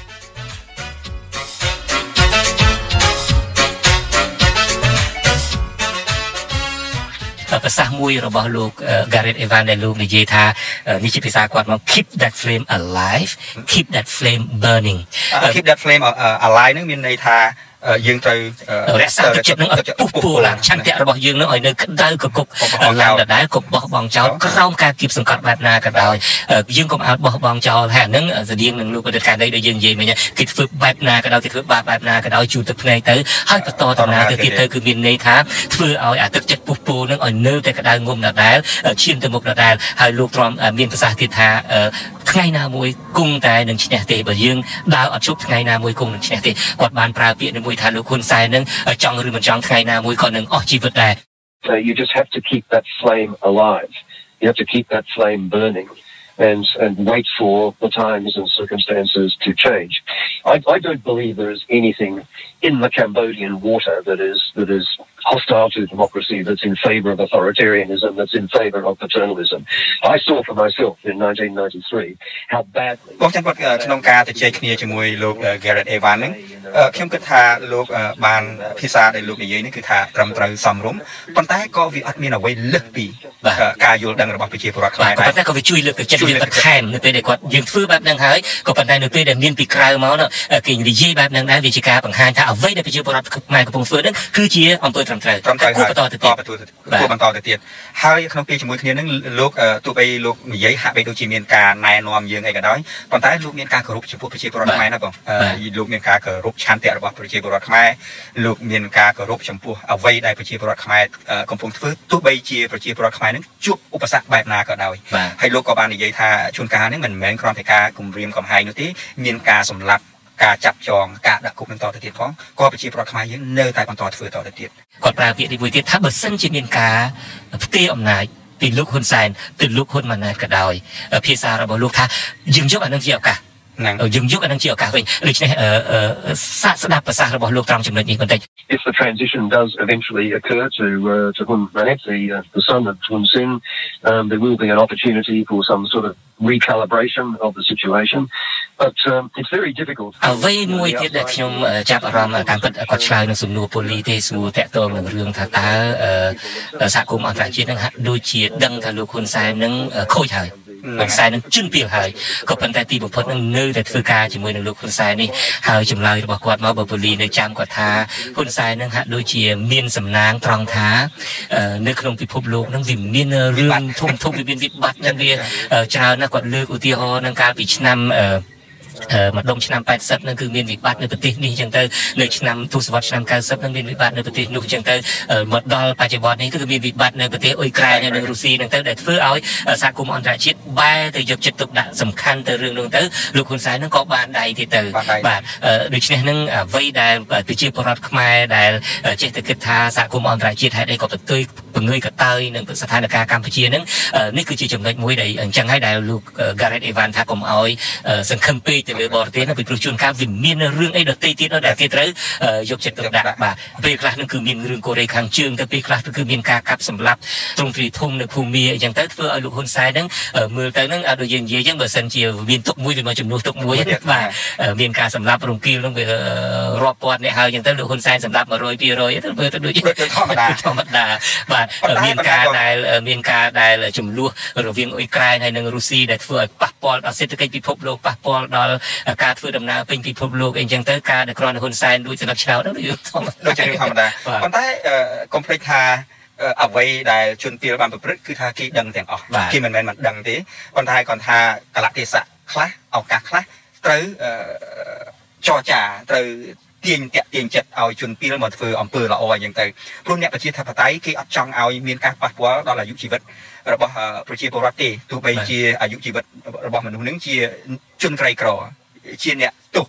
ប្រសាសន៍មួយរបស់លោក Gareth Evans ដែលលោកនិយាយថានេះជាភាសាគាត់មក keep that flame alive keep that flame burning keep that flame alive នឹងមានន័យថាយើងត្រូវរក្សាទឹកចិត្តនឹងឲ្យពុះពោឡើងឆន្ទៈរបស់យើងនឹងឲ្យនៅក្តៅកគុកឡើងដដែលកុំបោះបង់ចោលក្រោមការគៀបសង្កត់បែបណាក៏ដោយយើងកុំឲ្យបោះបង់ចោលហើយអានឹងស្តៀងនឹងលោកប្រតិការនេះដែលយើងនិយាយមិញគេធ្វើបែបណាក៏ដោយគេធ្វើបាបបែបណាក៏ដោយជួបទឹកភ្នែកទៅហើយបន្តដំណើរទៅទៀតទៅគឺមានន័យថាធ្វើឲ្យអាទឹកចិត្តពុះពោនឹងឲ្យនៅតែក្តៅងុំដដែលឈានទៅមុខដដែលហើយលោកទ្រាំមានប្រសាសន៍ទៀតថាថ្ងៃណាមួយគង់តែនឹងឈ្នះទេបើយើងដើរអត់ជប់ថ្ងៃណាមួយគង់នឹងឈ្នះទេគាត់បានប្រើពាក្យមួយថាលោកហ៊ុនសែននឹងចង់ឬមិនចង់ថ្ងៃណាមួយក៏នឹងអស់ជីវិតដែរ So you just have to keep that flame alive. You have to keep that flame burning and and wait for the times and circumstances to change. I I don't believe there is anything in the Cambodian water that is that is hostile to democracy, that's in favor of authoritarianism, that's in favor of paternalism. I saw for myself in nineteen ninety-three how badly បងចាំគាត់ក្នុងការទៅជែកគ្នាជាមួយលោក Gareth Evans ហ្នឹងខ្ញុំគិតថាលោកបានភាសាដែលលោកនិយាយនេះគឺថាត្រឹមត្រូវសមរម្យប៉ុន្តែក៏វាអត់មានអ្វីលើសពីការយល់ដឹងរបស់ប្រជាពលរដ្ឋខ្មែរដែរប៉ុន្តែក៏វាជួយលើកទឹកចិត្តវាបន្ថែមនៅពេលដែលគាត់យើងធ្វើបែបហ្នឹងហើយក៏ប៉ុន្តែនៅពេលដែលមានពីក្រៅមកគេនិយាយបែបហ្នឹងដែរវាជាការបង្ហាញថាអ្វីដែលប្រជាពលរដ្ឋខ្មែរកំពុងធ្វើហ្នឹងគឺជាអំពើត្រឹមត្រូវត្រឹមត្រូវហើយបន្តទៅទៀតគួរបន្តទៅទៀតហើយក្នុងពេលជាមួយគ្នានឹងលោកទោះបីលោកនិយាយហាក់បីដូចជាមានការណែនាំយើងអីក៏ដោយប៉ុន្តែលោកមានការគោរពចំពោះប្រជាពលរដ្ឋខ្មែរណាបងលោកមានការគោរពឆន្ទៈរបស់ប្រជាពលរដ្ឋខ្មែរលោកមានការគោរពចំពោះអ្វីដែលប្រជាពលរដ្ឋខ្មែរកំពុងធ្វើទោះបីជាប្រជាពលរដ្ឋខ្មែរនឹងជួបឧបសគ្គបែបណាក៏ដោយហើយលោកក៏បាននិយាយថាជួនកាលនេះមិនមែនគ្រាន់តែការគំរាមកំហែងនោះទេមានការសម្លាប់ការចាប់ចងការដាក់គុកបន្តទៅទៀតផងក៏ប្រជាពលរដ្ឋខ្មែរយើងនៅតែបន្តធ្វើតទៅទៀតគាត់ប្រើពាក្យនេះមួយទៀតថាបើសិនជាមានការផ្ទេរអំណាចពីលោកហ៊ុនសែនទៅលោកហ៊ុនម៉ាណែតក៏ដោយភាសារបស់លោកថាយើងយកអានឹងជាឱកាសយើងយកអានឹងជាឱកាសវិញដូច្នេះសាកស្ដាប់ប្រសាសន៍របស់លោកត្រង់ចំណុចនេះបន្តិច If the transition does eventually occur to uh, to Hun Manet, the, uh, the son of Hun Sen, um, there will be an opportunity for some sort of recalibration of the situation. But um, it's very difficult. អ្វីមួយទៀតដែលខ្ញុំចាប់អារម្មណ៍តាមពិតគាត់ឆ្លើយនឹងសំណួរពូលីទេសួរតាក់ទងនឹងរឿងថាតើសហគមន៍អន្តរជាតិនឹងហាក់ដូចជាដឹងថាលោកហ៊ុនសែននឹងខូចហើយហ៊ុនសែននឹងជឿនពីលហើយក៏ប៉ុន្តែទីបំផុតនឹងនៅតែធ្វើការជាមួយនឹងលោកហ៊ុនសែននេះហើយចម្លើយរបស់គាត់មកបើពូលីនៅចាំគាត់ថាហ៊ុនសែននឹងហាក់ដូចជាមានសំណាងត្រង់ថានៅក្នុងពិភពលោកនឹងវាមានរឿងធំធំវាមានវិបត្តិនឹងវាច្រើនណាស់គាត់លើកឧទាហរណ៍នឹងកាលពីឆ្នាំម្ដុំឆ្នាំแปดสิบហ្នឹងគឺមានវិបត្តិនៅប្រទេសនេះអញ្ចឹងទៅនៅឆ្នាំទសវត្សរ៍ឆ្នាំ九十ហ្នឹងមានវិបត្តិនៅប្រទេសនោះអញ្ចឹងទៅមកដល់បច្ចុប្បន្ននេះគឺមានវិបត្តិនៅប្រទេសអ៊ុយក្រែននិងរុស្ស៊ីហ្នឹងទៅដែលធ្វើឲ្យសហគមន៍អន្តរជាតិបែរទៅយកចិត្តទុកដាក់សំខាន់ទៅរឿងនោះទៅលោកហ៊ុនសែនហ្នឹងក៏បានដៃទៀតទៅបាទដូច្នេះហ្នឹងអ្វីដែលប្រជាពលរដ្ឋខ្មែរដែលចេះតែគិតថាសហគមន៍អន្តរជាតិហេតុអីក៏បន្ទុយបង្ងើយកតើយនឹងស្ថានភាពកម្ពុជាហ្នឹងនេះគឺជាចំណុចមួយដែលអញ្ចឹងហើយដែលលោក Gareth Evans ថាកុំឲ្យសង្ឃឹមពេកទៅលើបរទេសហ្នឹងពីព្រោះជួនកាលវាមានរឿងអីដទៃទៀតដែលគេត្រូវយកចិត្តទុកដាក់បាទពេលខ្លះហ្នឹងគឺមានរឿងកូរ៉េខាងជើងទៅពេលខ្លះគឺមានការកាប់សម្លាប់ទ្រង់ទ្រាយធំនៅភូមាអញ្ចឹងទៅធ្វើឲ្យលោកហ៊ុនសែនហ្នឹងមើលទៅហ្នឹងដូចយើងនិយាយអញ្ចឹងបើសិនជាមានទុកមួយវាមកចំនួនទុកមួយបាទមានការសម្លាប់រំពាលហ្នឹងវារាប់ពាន់អ្នកហើយអញ្ចឹងទៅលោកហ៊ុនសែនសម្លាប់one hundred two hundទៅមើលទៅដូចធម្មតាធម្មតាបាទមានការដែលមានការដែលចំនួនរវាងអ៊ុយក្រែនហើយនិងរុស្ស៊ីដែលធ្វើឲ្យប៉ះពាល់ដល់សេដ្ឋកិច្ចពិភពលោកប៉ះពាល់ដល់ការធ្វើដំណើរពេញពិភពលោកអីចឹងទៅការដែលគ្រាន់តែហ៊ុនសែនដូចស្លឹកឆ្នោតហ្នឹងដូចធម្មតាដូចជារឿងធម្មតាប៉ុន្តែកុំភ្លេចថាអ្វីដែលជនពីលបានប្រព្រឹត្តគឺថាគេដឹងទាំងអស់គេមិនមែនមិនដឹងទេប៉ុន្តែគាត់ថាកលៈទេសៈខ្លះឱកាសខ្លះត្រូវចរចាត្រូវទាញតាក់ទាញចិត្តឲ្យជនពីលមកធ្វើអំពើល្អអញ្ចឹងទៅព្រោះអ្នកប្រជាធិបតេយ្យគេអត់ចង់ឲ្យមានការប៉ះពាល់ដល់អាយុជីវិតរបស់ប្រជាពលរដ្ឋទេទោះបីជាអាយុជីវិតរបស់មនុស្សនឹងជាជនក្រីក្រជាអ្នកទោស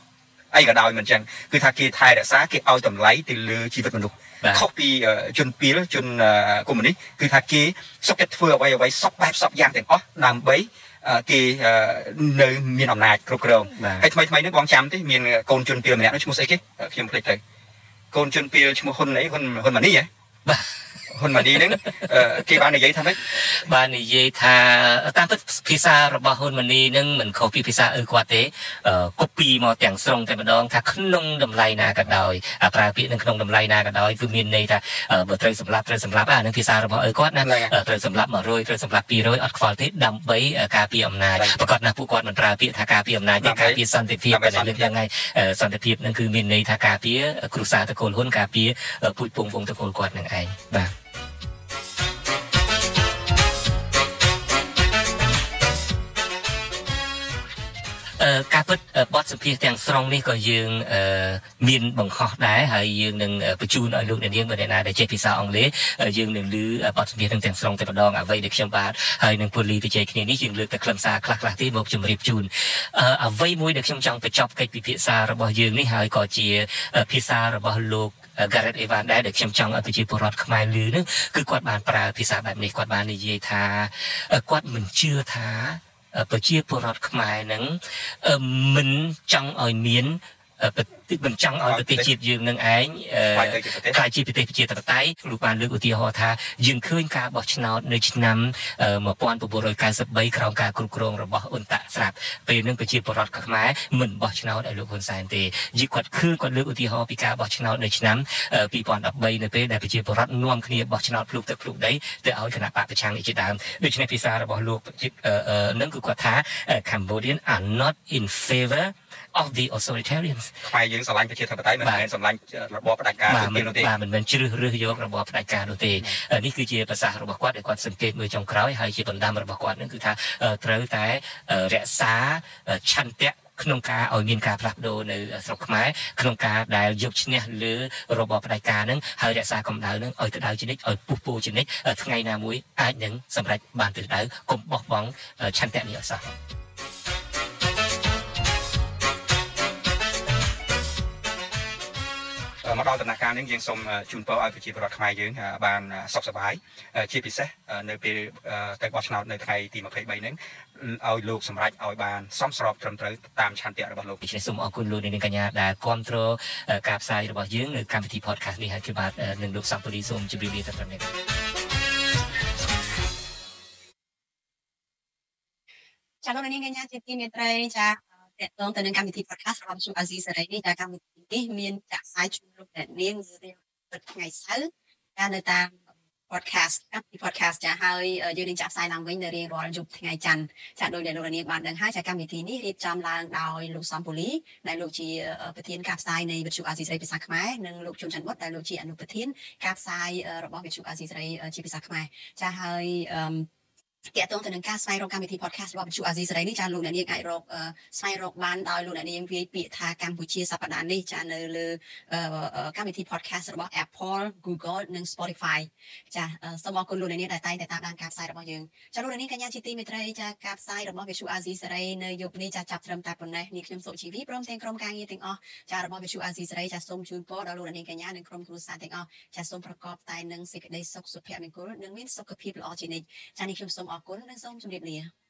អីក៏ដោយមិនចឹងគឺថាគេថែរក្សាគេឲ្យតម្លៃទៅលើជីវិតមនុស្សខុសពីជនពីលជនកុម្មុយនីសគឺថាគេសុខចិត្តធ្វើអ្វីអ្វីសពបែបសពយ៉ាងទាំងអស់ដើម្បីគេនៅមានអំណាចគ្រប់គ្រងហើយថ្មីថ្មីនេះបងចាំទេមានកូនជនពីលម្នាក់នោះឈ្មោះស្អីគេខ្ញុំភ្លេចទៅកូនជនពីលឈ្មោះហ៊ុនអីហ៊ុនហ៊ុនម៉ានីហ៎ហ៊ុនម៉ានីហ្នឹងគេបាននិយាយថាម៉េចបាននិយាយថាតាមពិតភាសារបស់ហ៊ុនម៉ានីហ្នឹងមិនខុសពីភាសាអឺគាត់ទេកូពីមកទាំងស្រុងតែម្ដងថាក្នុងតម្លៃណាក៏ដោយប្រើពាក្យនឹងក្នុងតម្លៃណាក៏ដោយគឺមានន័យថាបើត្រូវសម្លាប់ត្រូវសម្លាប់អាហ្នឹងភាសារបស់អឺគាត់ណាត្រូវសម្លាប់មួយរយត្រូវសម្លាប់ពីររយអត់ខ្វល់ទេដើម្បីការពារអំណាចប្រកាសណាពួកគាត់មិនប្រើពាក្យថាការពារអំណាចទេការពារសន្តិភាពតែលើកឡើងហើយសន្តិភាពហ្នឹងគឺមានន័យថាការពារគ្រួសារតកូលហ៊ុនការពារពូជពងវងតកូលគាត់នឹងឯងបាទការពិតបទសម្ភាសន៍ទាំងស្រុងនេះក៏យើងមានបង្ហោះដែរហើយយើងនឹងបញ្ជូនឲ្យលោកអ្នកនាងបើអ្នកណាដែលចេះភាសាអង់គ្លេសយើងនឹងឮបទសម្ភាសន៍ទាំងស្រុងតែម្ដងអ្វីដែលខ្ញុំបាទហើយនឹងពូលីទៅជ័យគ្នានេះយើងលើកតែខ្លឹមសារខ្លះខ្លះទេមកជម្រាបជូនអ្វីមួយដែលខ្ញុំចង់បញ្ចប់កិច្ចពិភាក្សារបស់យើងនេះហើយក៏ជាភាសារបស់លោកGareth Evans ដែរដែលខ្ញុំចង់ឲ្យប្រជាពលរដ្ឋខ្មែរឮនោះគឺគាត់បានប្រើភាសាបែបនេះគាត់បាននិយាយថាគាត់មិនជឿថាប្រជាពលរដ្ឋខ្មែរនឹងមិនចង់ឲ្យមានមិនចង់ឲ្យប្រទេសជាតិយើងនឹងឯងខ្លាយជាប្រទេសប្រជាធិបតេយ្យលោកបានលើកឧទាហរណ៍ថាយើងឃើញការបោះឆ្នោតនៅឆ្នាំmột nghìn chín trăm chín mươi baក្រោមការគ្រប់គ្រងរបស់អ៊ុនតាក់ស្រាប់ពេលនឹងប្រជាពលរដ្ឋខ្មែរមិនបោះឆ្នោតឲ្យលោកហ៊ុនសែនទេយីគាត់ឃើញគាត់លើកឧទាហរណ៍ពីការបោះឆ្នោតនៅឆ្នាំពីរពាន់ដប់បីនៅពេលដែលប្រជាពលរដ្ឋនាំគ្នាបោះឆ្នោតភ្លុកទឹកភ្លុកដីទៅឲ្យគណៈបកប្រឆាំងនេះជាដើមដូច្នេះភាសារបស់លោកនឹងគឺគាត់ថា Cambodian are not in favor of the authoritarians ខ្មែរយើងស្រឡាញ់ប្រជាធិបតេយ្យមិនមែនស្រឡាញ់របបផ្ដាច់ការនោះទេបាទមិនមែនជ្រើសរើសយករបបផ្ដាច់ការនោះទេនេះគឺជាប្រសាសន៍របស់គាត់ដែលគាត់សង្កេតមើលចុងក្រោយហើយជាបណ្ដាំរបស់គាត់នឹងគឺថាត្រូវតែរក្សាឆន្ទៈក្នុងការឲ្យមានការផ្លាស់ប្ដូរនៅស្រុកខ្មែរក្នុងការដែលយកឈ្នះលើរបបផ្ដាច់ការនឹងហើយរក្សាកម្ដៅនឹងឲ្យក្តៅជានិច្ចឲ្យពុះពោជានិច្ចថ្ងៃណាមួយអាចនឹងសម្រេចបានទិសដៅកុំបោះបង់ឆន្ទៈនេះអសោះមកដល់ដំណាក់កាលនេះយើងសូមជូនពរឲ្យប្រជាពលរដ្ឋខ្មែរយើងបានសុខសប្បាយជាពិសេសនៅពេលទៅបោះឆ្នោតនៅថ្ងៃទីยี่สิบสามនេះឲ្យលោកសម្រេចឲ្យបានសមស្របត្រឹមត្រូវតាមឆន្ទៈរបស់លោកដូច្នេះសូមអរគុណលោកនាងកញ្ញាដែលគាំទ្រការផ្សាយរបស់យើងនៅកម្មវិធី podcast នេះហើយគឺបាទនឹងលោកសំពូលីសូមជម្រាបលាទៅត្រឹមនេះចាលោកនាងកញ្ញាជាទីមេត្រីចាតកតងទៅនឹងកម្មវិធី podcast របស់វិទ្យុអាស៊ីសេរីនេះចាកម្មវិធីនេះមានចាក់ផ្សាយជូនលោកអ្នកនាងរៀងរាល់ថ្ងៃសៅរ៍ចានៅតាម podcast កម្មវិធី podcast ចាហើយយើងនឹងចាក់ផ្សាយឡើងវិញនៅរៀងរាល់យប់ថ្ងៃច័ន្ទចាដោយដែលលោកនាងបានដឹងហើយចាកម្មវិធីនេះរៀបចំឡើងដោយលោកសំពូលីដែលលោកជាប្រធានការផ្សាយនៃវិទ្យុអាស៊ីសេរីភាសាខ្មែរនិងលោកជុនច័ន្ទបុតដែលលោកជាអនុប្រធានការផ្សាយរបស់វិទ្យុអាស៊ីសេរីជាភាសាខ្មែរចាហើយតកតងទៅនឹងការស្វែងរកកម្មវិធី podcast របស់វិទ្យុអាស៊ីសេរីនេះចាលោកអ្នកនាងអាចរកស្វែងរកបានដោយលោកអ្នកនាងវាយពាក្យថាកម្ពុជាសប្តាហ៍នេះចានៅលើកម្មវិធី podcast របស់ Apple Google និង Spotify ចាសូមអរគុណលោកអ្នកនាងដែលតែងតែតាមដានការផ្សាយរបស់យើងចាលោកអ្នកនាងកញ្ញាជាទីមេត្រីចាការផ្សាយរបស់វិទ្យុអាស៊ីសេរីនៅយប់នេះចាចាប់ត្រឹមតែប៉ុណ្ណេះនេះខ្ញុំសុជីវីព្រមទាំងក្រុមការងារទាំងអស់ចារបស់វិទ្យុអាស៊ីសេរីចាសូមជូនពរដល់លោកអ្នកនាងកញ្ញានិងក្រុមគ្រួសារទាំងអស់ចាសូមប្រកបតែនឹងសេចក្តីសុខសុភមង្គលនិងមានសុខភាពល្អជានិច្ចចានេះខ្ញុំសូមអរគុណនិងសូមជម្រាបលា